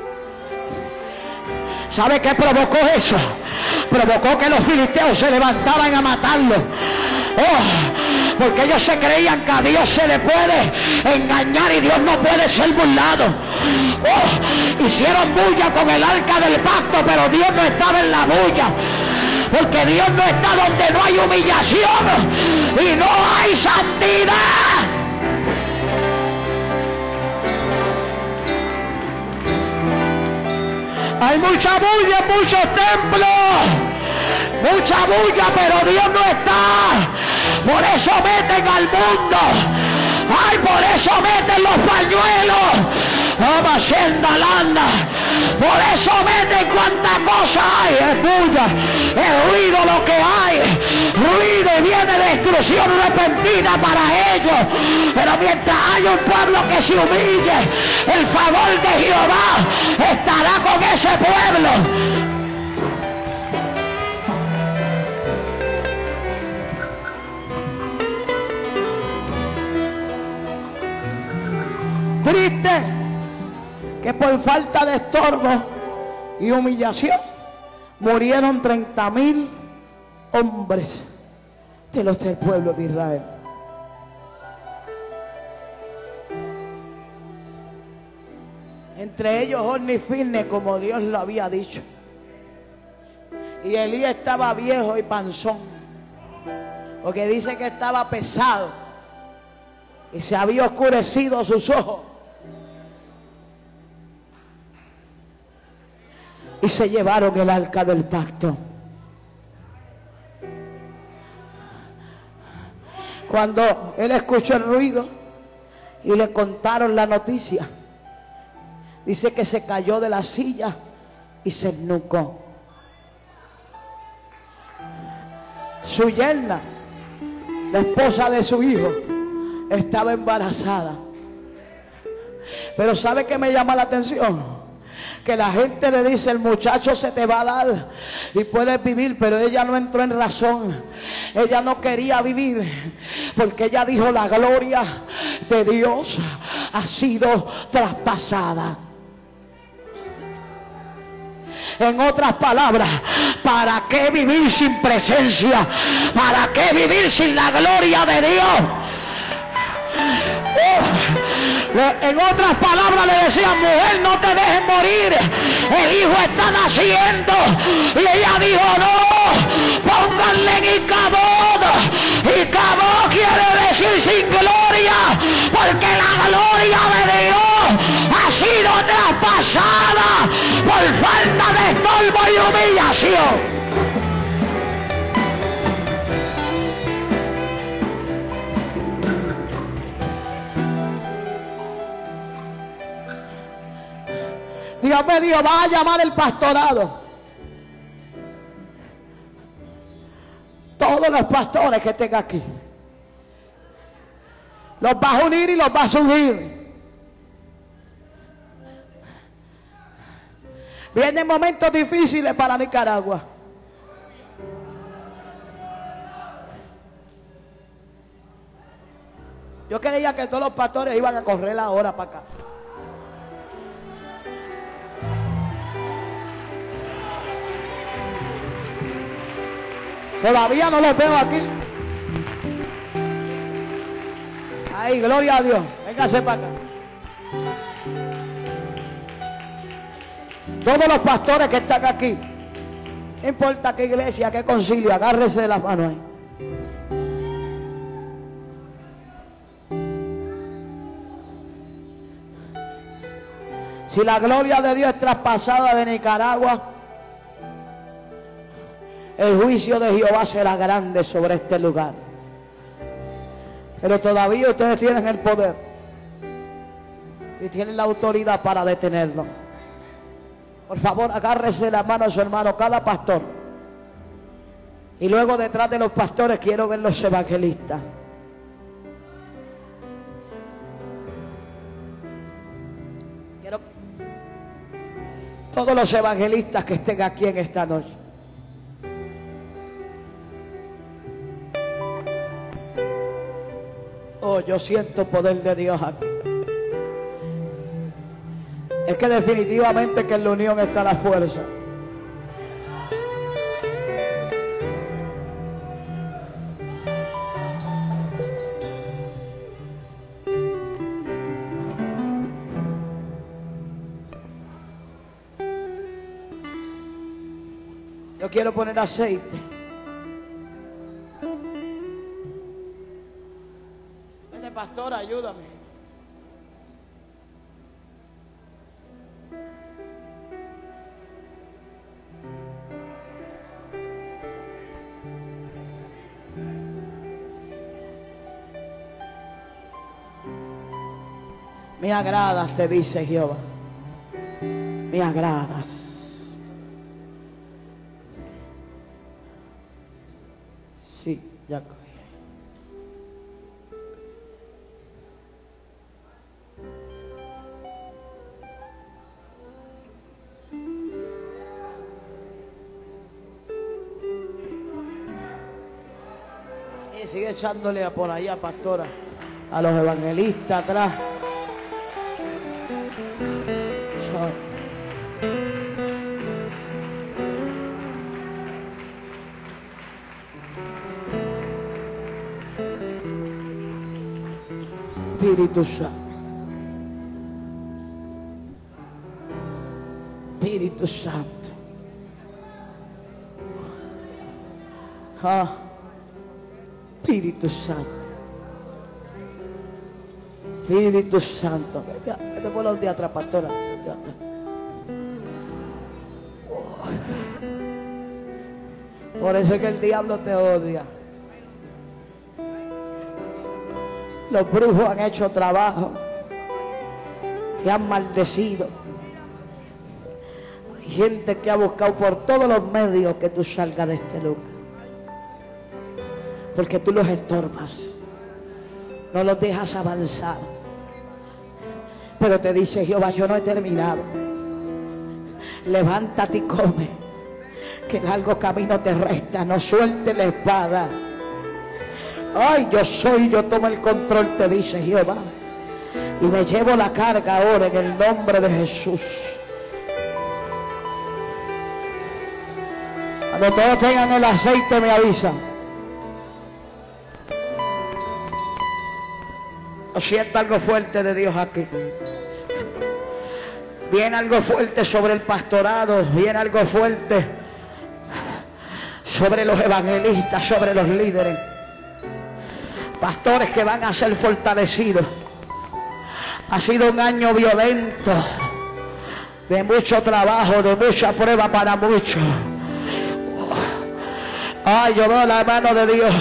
¿Sabe qué provocó eso? Provocó que los filisteos se levantaran a matarlo. Oh, porque ellos se creían que a Dios se le puede engañar y Dios no puede ser burlado. Oh, hicieron bulla con el arca del pacto, pero Dios no estaba en la bulla. Porque Dios no está donde no hay humillación y no hay santidad. Hay mucha bulla en muchos templos, mucha bulla, pero Dios no está. Por eso meten al mundo. Ay, por eso meten los pañuelos. Vamos haciendo landa. Por eso meten cuanta cosa hay. Es bulla, es ruido lo que hay. Ruido y viene destrucción repentina para ellos. Pero mientras haya un pueblo que se humille, el favor de Jehová estará con ese pueblo. Triste que por falta de estorbo y humillación murieron treinta mil hombres de los del pueblo de Israel. Entre ellos Orni y Fines, como Dios lo había dicho. Y Elías estaba viejo y panzón, porque dice que estaba pesado y se había oscurecido sus ojos. Y se llevaron el arca del pacto. Cuando él escuchó el ruido y le contaron la noticia, dice que se cayó de la silla y se esnucó. Su yerna, la esposa de su hijo, estaba embarazada. Pero ¿sabe qué me llama la atención? Que la gente le dice: el muchacho se te va a dar y puedes vivir, pero ella no entró en razón. Ella no quería vivir, porque ella dijo: la gloria de Dios ha sido traspasada. En otras palabras, ¿para qué vivir sin presencia? ¿Para qué vivir sin la gloria de Dios? Oh. En otras palabras le decían: mujer, no te dejes morir, el hijo está naciendo. Y ella dijo: no, pónganle en Icabod. Icabod quiere decir sin gloria, porque la gloria de Dios ha sido traspasada por falta de estorbo y humillación. Dios me dijo: va a llamar el pastorado. Todos los pastores que estén aquí, los vas a unir y los vas a ungir. Vienen momentos difíciles para Nicaragua. Yo creía que todos los pastores iban a correr ahora para acá. Todavía no los veo aquí. Ay, gloria a Dios. Véngase para acá. Todos los pastores que están aquí, no importa qué iglesia, qué concilio, agárrese de las manos ahí. Si la gloria de Dios es traspasada de Nicaragua, el juicio de Jehová será grande sobre este lugar. Pero todavía ustedes tienen el poder y tienen la autoridad para detenerlo. Por favor, agárrese la mano a su hermano, cada pastor. Y luego detrás de los pastores quiero ver los evangelistas. Quiero todos los evangelistas que estén aquí en esta noche. Oh, yo siento poder de Dios aquí. Es que definitivamente que en la unión está la fuerza. Yo quiero poner aceite. Vete, pastor, ayúdame. Me agradas, te dice Jehová. Me agradas. Sí, ya cogí. Y sigue echándole a por allá, pastora, a los evangelistas atrás. Espíritu Santo, Espíritu Santo, ah, Espíritu Santo, Espíritu Santo. Vete, vete por los de atrás, pastora. Vete atrás. Por eso es que el diablo te odia. Los brujos han hecho trabajo, te han maldecido. Hay gente que ha buscado por todos los medios que tú salgas de este lugar, porque tú los estorbas, no los dejas avanzar. Pero te dice Jehová, yo no he terminado. Levántate y come, que largo camino te resta. No suelte la espada. Ay, yo soy, yo tomo el control, te dice Jehová, y me llevo la carga ahora en el nombre de Jesús. Cuando todos tengan el aceite me avisan. Yo siento algo fuerte de Dios aquí. Viene algo fuerte sobre el pastorado, viene algo fuerte sobre los evangelistas, sobre los líderes. Pastores que van a ser fortalecidos. Ha sido un año violento, de mucho trabajo, de mucha prueba para muchos. Ay, yo veo la mano de Dios.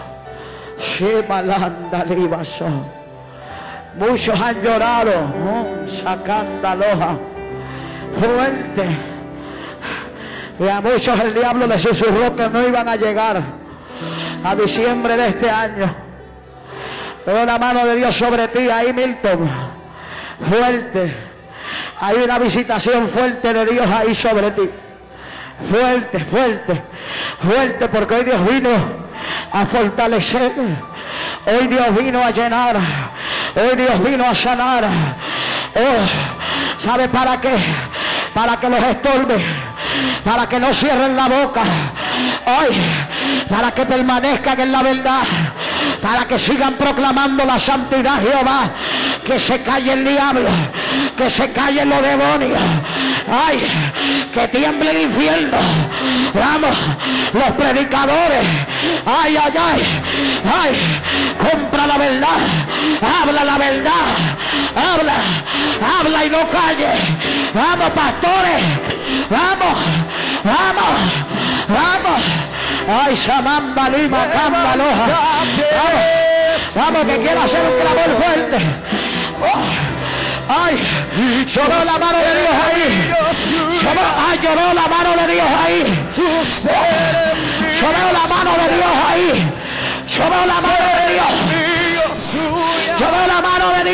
Muchos han llorado, sacando aloja fuerte. Y a muchos el diablo les susurró que no iban a llegar a diciembre de este año. Veo la mano de Dios sobre ti ahí, Milton. Fuerte. Hay una visitación fuerte de Dios ahí sobre ti. Fuerte, fuerte, fuerte, porque hoy Dios vino a fortalecer. Hoy Dios vino a llenar. Hoy Dios vino a sanar. Oh, ¿sabe para qué? Para que los estorbe, para que no cierren la boca. Hoy, para que permanezcan en la verdad, para que sigan proclamando la santidad, Jehová. Que se calle el diablo, que se callen los demonios, Ay, que tiemble el infierno. Vamos, los predicadores. Ay, ay, ay. Ay, compra la verdad. Habla la verdad. Habla, habla y no calle. Vamos, pastores. Vamos, vamos, vamos. Ay, Shamamba Lima, Camba Loja. Vamos, vamos, que quiero hacer un clamor fuerte. Oh, ay, lloró la mano de Dios ahí. Lloró, ay, lloró la mano de Dios ahí. Lloró la mano de Dios ahí. Lloró la mano de Dios. Lloró la mano de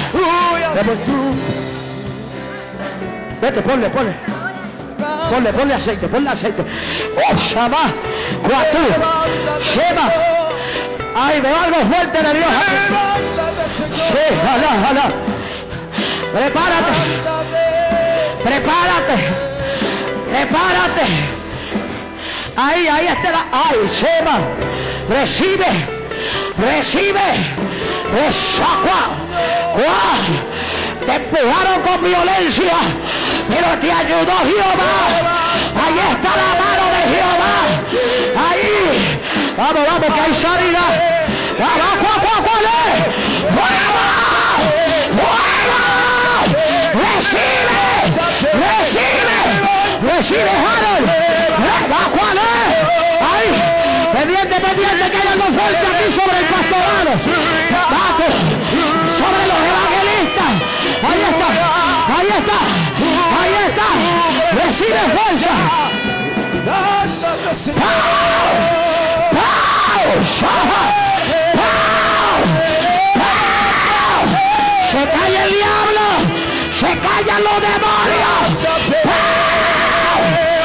Dios. Vete, ponle, ponle. Ponle, ponle aceite, ponle aceite. Oh, Shama, Cuatú, Shema. Ay, veo algo fuerte de Dios. Sí, jalá, jalá. Prepárate. Prepárate. Prepárate. Ahí, ahí está la. Ay, Shema. Recibe. Recibe. Resacua. Te empujaron con violencia, pero te ayudó Jehová. Ahí está la mano de Jehová. Ahí. Vamos, vamos, que hay sanidad. Vamos, cuál, cuál, cuál es. ¡Fuego! ¡Fuego! ¡Recibe! ¡Recibe! ¡Recibe, Harold! ¡Vamos, cuál es! ¡Ahí! Pendiente, pendiente, que hay algo fuerte aquí sobre el pastorado. ¡Vamos! Sobre los evangelistas. Ahí está, ahí está, ahí está. Recibe fuerza. ¡Pau! ¡Pau! ¡Pau! Se calla el diablo, se callan los demonios. ¡Pau!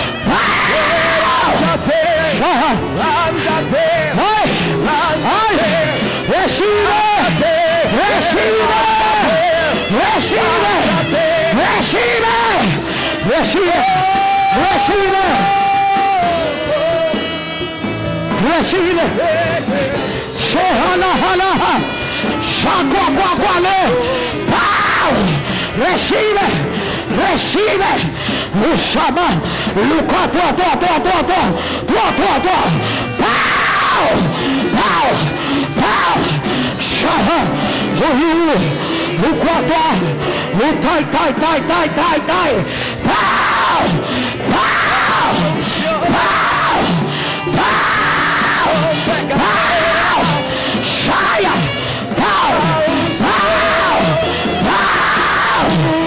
¡Pau! ¡Ay! ¡Ay! ¡Recibe! ¡Recibe! ¡Recibe! ¡Recibe! ¡Recibe! ¡Recibe! ¡Recibe! ¡Sejala, jala! ¡Saco, guaguale! ¡Pau! ¡Recibe! ¡Recibe! ¡Usama! ¡Luca, tu, tu, tu, tu, tu! ¡Tu, tu, tu! ¡Pau! ¡Pau! ¡Pau! ¡Saha! Lukwata, lutai, tai, tai, tai, tai, tai, pow, pow, pow, pow, pow, shaya, pow, pow, pow.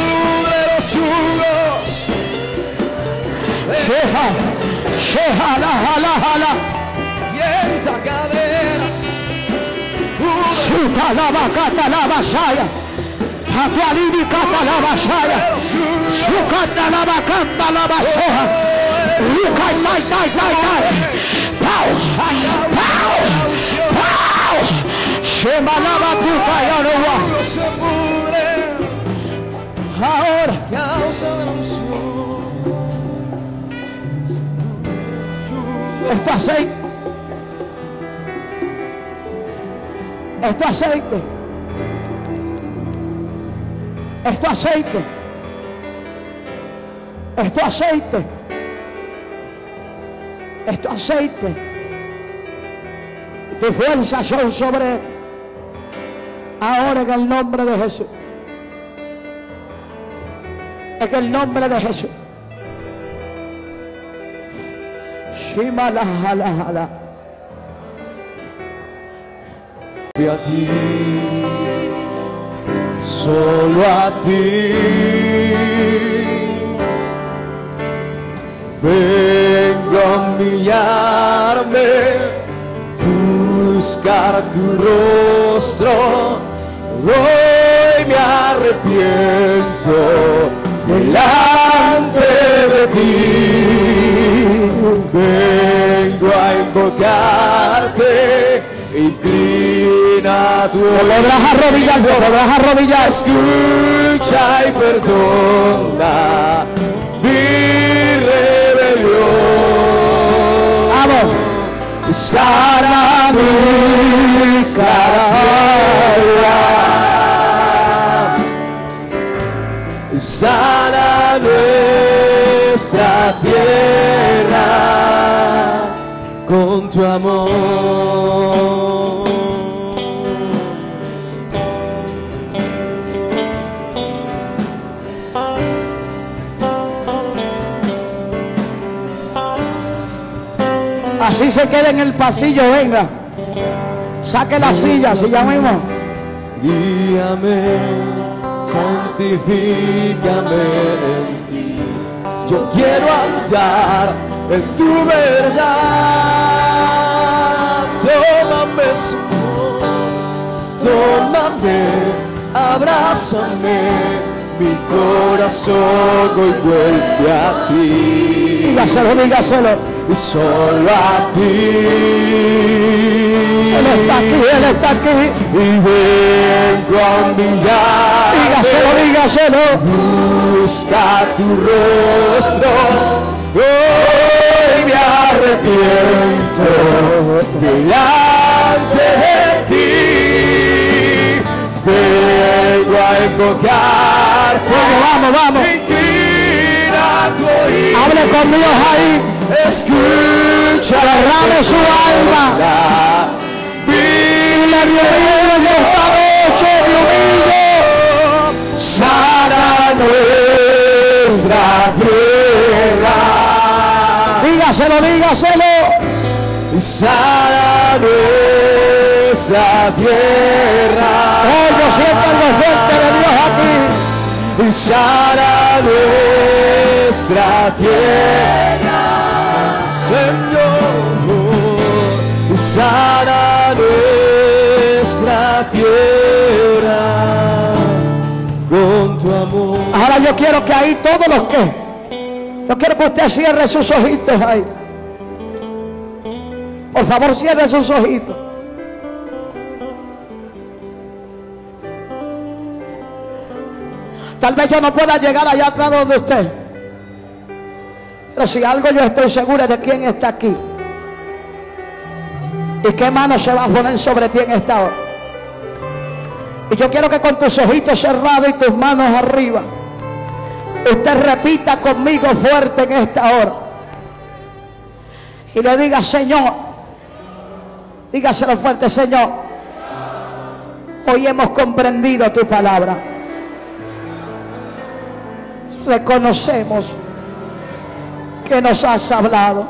Sheha, sheha, la, la, la, Yenta caderas. Suta la bacata la basaya. Afualini cata la basaya. Sucata la bacanta la basoja. Lucai, tai, tai, tai, tai. Pau, pau, pau. Shema la batuca y ahora. Ahora. Esto aceite. Esto aceite. Esto aceite. Esto aceite. Esto aceite. Tu fuerza son sobre él. Ahora en el nombre de Jesús. En el nombre de Jesús. Shima la hala hala. A ti, solo a ti, vengo a humillarme, buscar tu rostro, hoy me arrepiento delante de ti, vengo a invocarte, inclina tu oído. Podrás arrodillar, podrás arrodillar. Escucha y perdona mi rebelión. Vamos. Sana mi cara. Sana mi nuestra tierra con tu amor. Así se queda en el pasillo, venga. Saque la silla, si ya mismo. Guíame, santifícame en ti. Yo quiero andar en tu verdad. Tómame, Señor, tómame, abrázame. Mi corazón hoy vuelve a ti. Dígaselo, dígaselo. Y solo a ti. Él está aquí, Él está aquí. Y vengo a humillar. Dígaselo, dígaselo. Busca tu rostro. Hoy me arrepiento delante de ti. Vengo a invocarte. Vamos, vamos. Inclina tu oído. Hable con Dios ahí. Escucha, derrame su alma. Dile, mi humillo, yo esta noche, mi humillo. Sana nuestra tierra. Dígaselo, dígaselo. Sana nuestra tierra. Oh, yo siento algo fuerte de Dios aquí. Y sana nuestra tierra, Señor, y sana nuestra tierra con tu amor. Ahora yo quiero que ahí todos los que, yo quiero que usted cierre sus ojitos ahí. Por favor, cierre sus ojitos. Tal vez yo no pueda llegar allá atrás donde usted, pero si algo yo estoy segura de quién está aquí y qué mano se va a poner sobre ti en esta hora. Y yo quiero que con tus ojitos cerrados y tus manos arriba, usted repita conmigo fuerte en esta hora y le diga: Señor, dígaselo fuerte: Señor, hoy hemos comprendido tu palabra. Reconocemos que nos has hablado.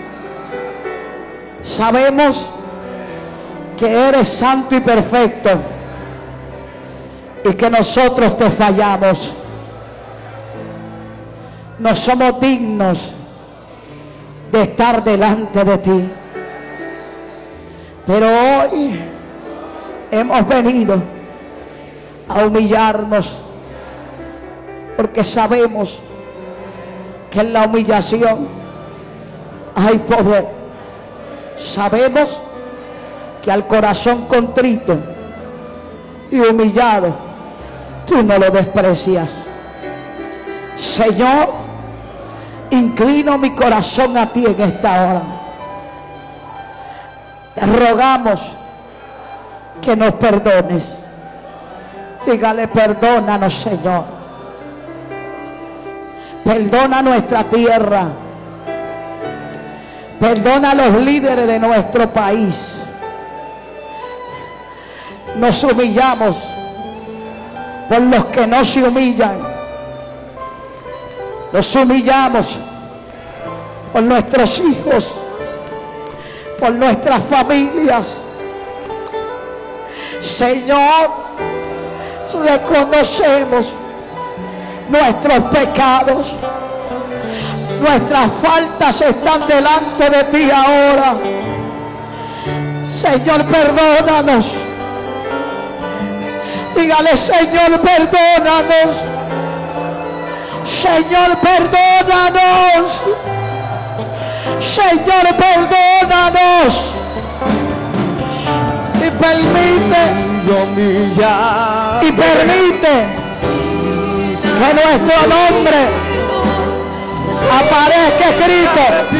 Sabemos que eres santo y perfecto y que nosotros te fallamos. No somos dignos de estar delante de ti, pero hoy hemos venido a humillarnos, porque sabemos que en la humillación hay poder. Sabemos que al corazón contrito y humillado tú no lo desprecias. Señor, inclino mi corazón a ti en esta hora. Te rogamos que nos perdones. Dígale: perdónanos, Señor. Perdona nuestra tierra. Perdona a los líderes de nuestro país. Nos humillamos por los que no se humillan. Nos humillamos por nuestros hijos, por nuestras familias. Señor, reconocemos nuestros pecados, nuestras faltas están delante de ti ahora. Señor, perdónanos. Dígale: Señor, perdónanos. Señor, perdónanos. Señor, perdónanos. Y permite, y permite que nuestro nombre aparezca escrito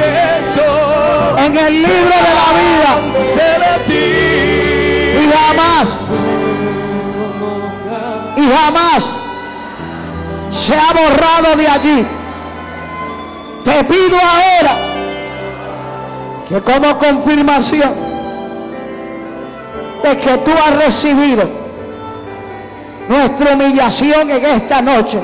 en el libro de la vida, y jamás, y jamás se ha borrado de allí. te pido ahora que como confirmación de que tú has recibido nuestra humillación en esta noche,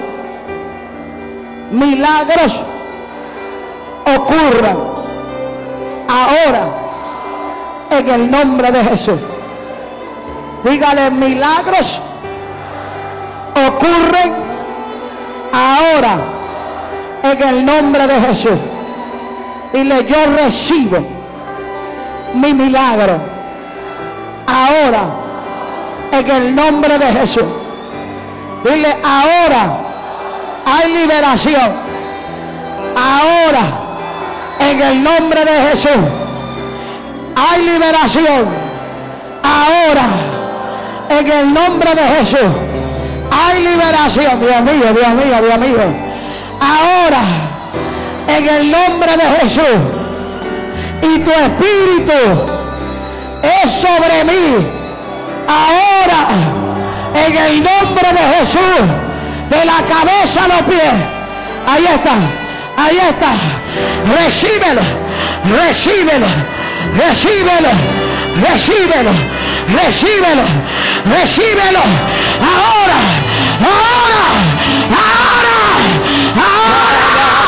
milagros ocurran ahora en el nombre de Jesús. Dígale, milagros ocurren ahora en el nombre de Jesús. Dile, yo recibo mi milagro ahora en el nombre de Jesús. Dile, ahora hay liberación. Ahora en el nombre de Jesús hay liberación. Ahora en el nombre de Jesús hay liberación. Dios mío, Dios mío, Dios mío. Ahora en el nombre de Jesús, y tu espíritu es sobre mí. Ahora en el nombre de Jesús, de la cabeza a los pies. Ahí está, ahí está. Recíbelo, recíbelo, recíbelo, recíbelo, recíbelo, recíbelo. Ahora, ahora, ahora, ahora,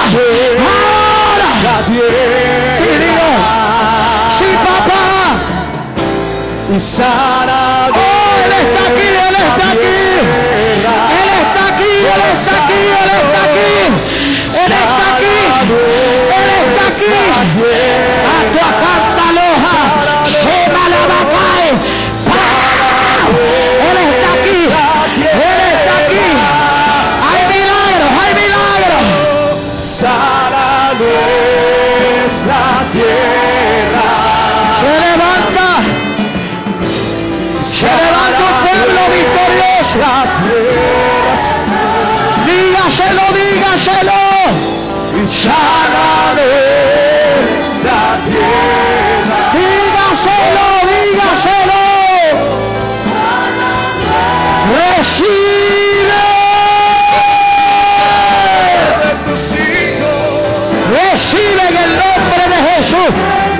ahora. Sí, digo, sí, papá. Y sana. Oh, Él está aquí, Él está aquí. Él está aquí, Él está aquí, Él está aquí. Él está aquí, Él está aquí. Atuacanta loja, Shema la bacae. Él está aquí, Él está aquí. Hay milagros, hay milagros. Sana nuestra tierra. Se levanta, se levanta un pueblo victorioso. Dígaselo, dígaselo. Y sana nuestra tierra. Dígaselo, dígaselo. Recibe. De tus hijos. Recibe en el nombre de Jesús.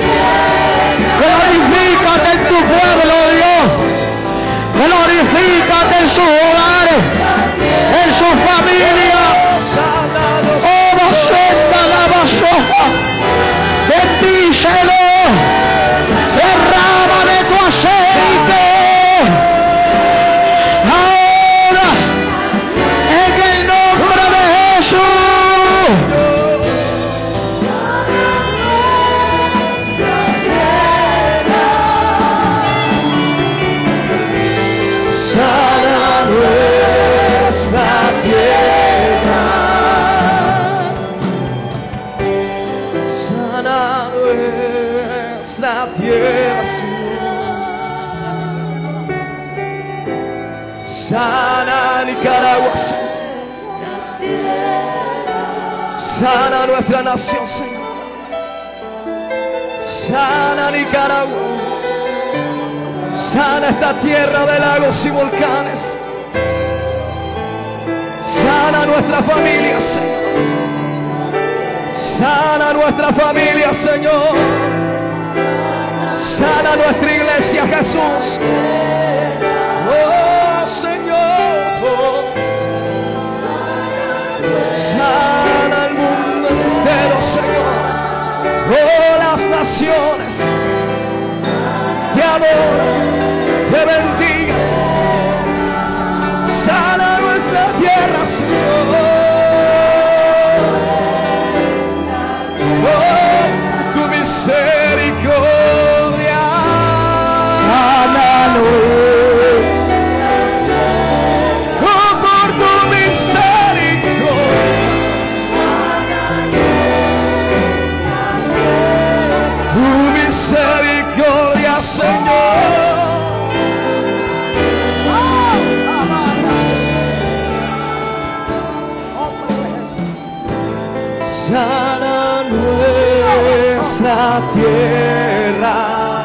Glorifícate en tu pueblo, Dios. Glorifícate en sus hogares, en su familia. Oh, boceta la basoja. Bendícelo. Derrama de tu aceite. Ahora, en el nombre de Jesús. Sana nuestra tierra. Sana nuestra tierra, Señor. Sana Nicaragua, Señor. Sana nuestra nación, Señor. Sana Nicaragua. Sana esta tierra de lagos y volcanes. Sana nuestra familia, Señor. Sana nuestra familia, Señor. Sana nuestra iglesia, Jesús. Oh, Señor. Sana el mundo entero, Señor. Oh, las naciones te adoran, te bendigan. Sana nuestra tierra, Señor. Oh, tu misericordia. Sánalo. Oh, por tu misericordia. Tu misericordia, Señor. Sana nuestra tierra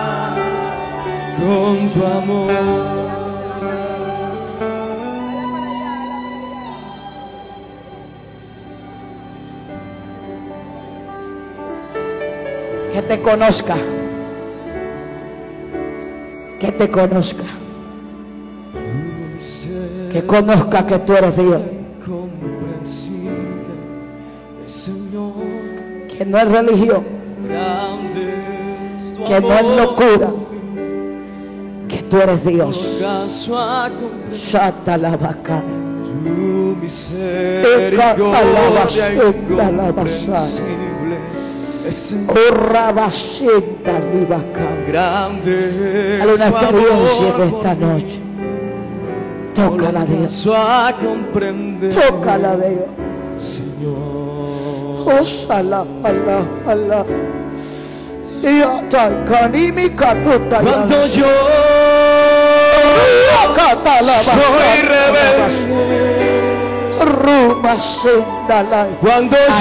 con tu amor. Que te conozca. Que te conozca. Que conozca que tú eres Dios. Que no es religión. Que no es locura. Que tú eres Dios. Shata la vaca. Tu misericordia incomprensible es grande. Dale una experiencia en esta noche. Tócala, Dios. Tócala, Dios. Señor. Ojalá, alá, alá. Cuando yo soy rebelde, cuando yo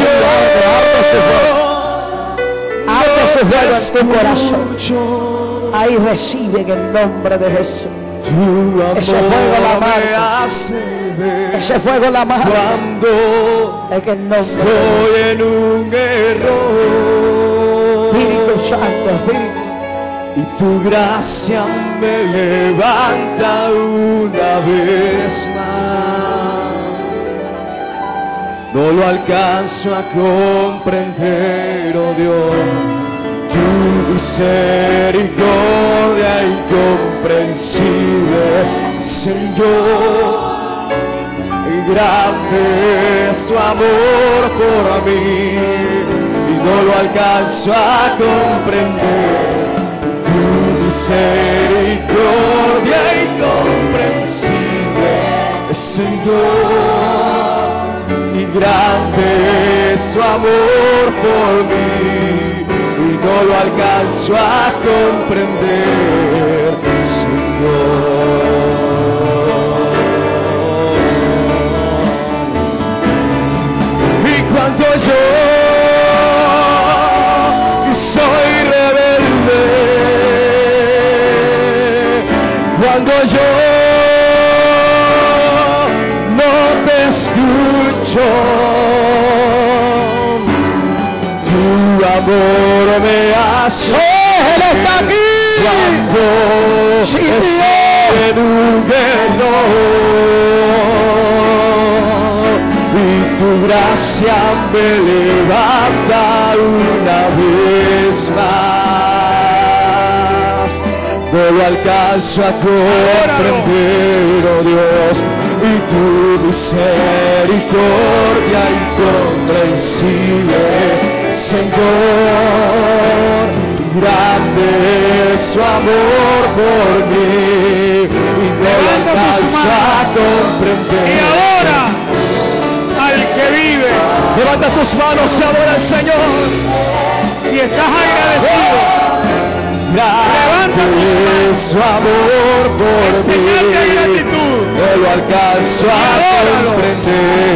arde su fuego en tu corazón, ahí recibe en el nombre de Jesús. Ese fuego la marca, ese fuego la marca, cuando en el nombre estoy en un error, Espíritu Santo, Espíritu. y tu gracia me levanta una vez más. No lo alcanzo a comprender, oh Dios, tu misericordia incomprensible, Señor. Y grande es tu amor por mí, y no lo alcanzo a comprender. Tu misericordia incomprensible, Señor. Y grande es su amor por mí, y no lo alcanzo a comprender, Señor. Y cuando yo soy rebelde, cuando yo no te escucho, tu amor me hace. Él está aquí. Cuando Sí, estoy en un error, y tu gracia me levanta una vez más. No lo alcanzo a comprender, oh Dios, y tu misericordia incomprensible, Señor. Grande es su amor por mí, y no lo alcanzo a comprender. Y ahora, al que vive, Levanta tus manos y adora al Señor. si estás agradecido, levanta tus Grande manos. es su amor por En mí, señal de gratitud. no lo alcanzo a Adóralo. comprender.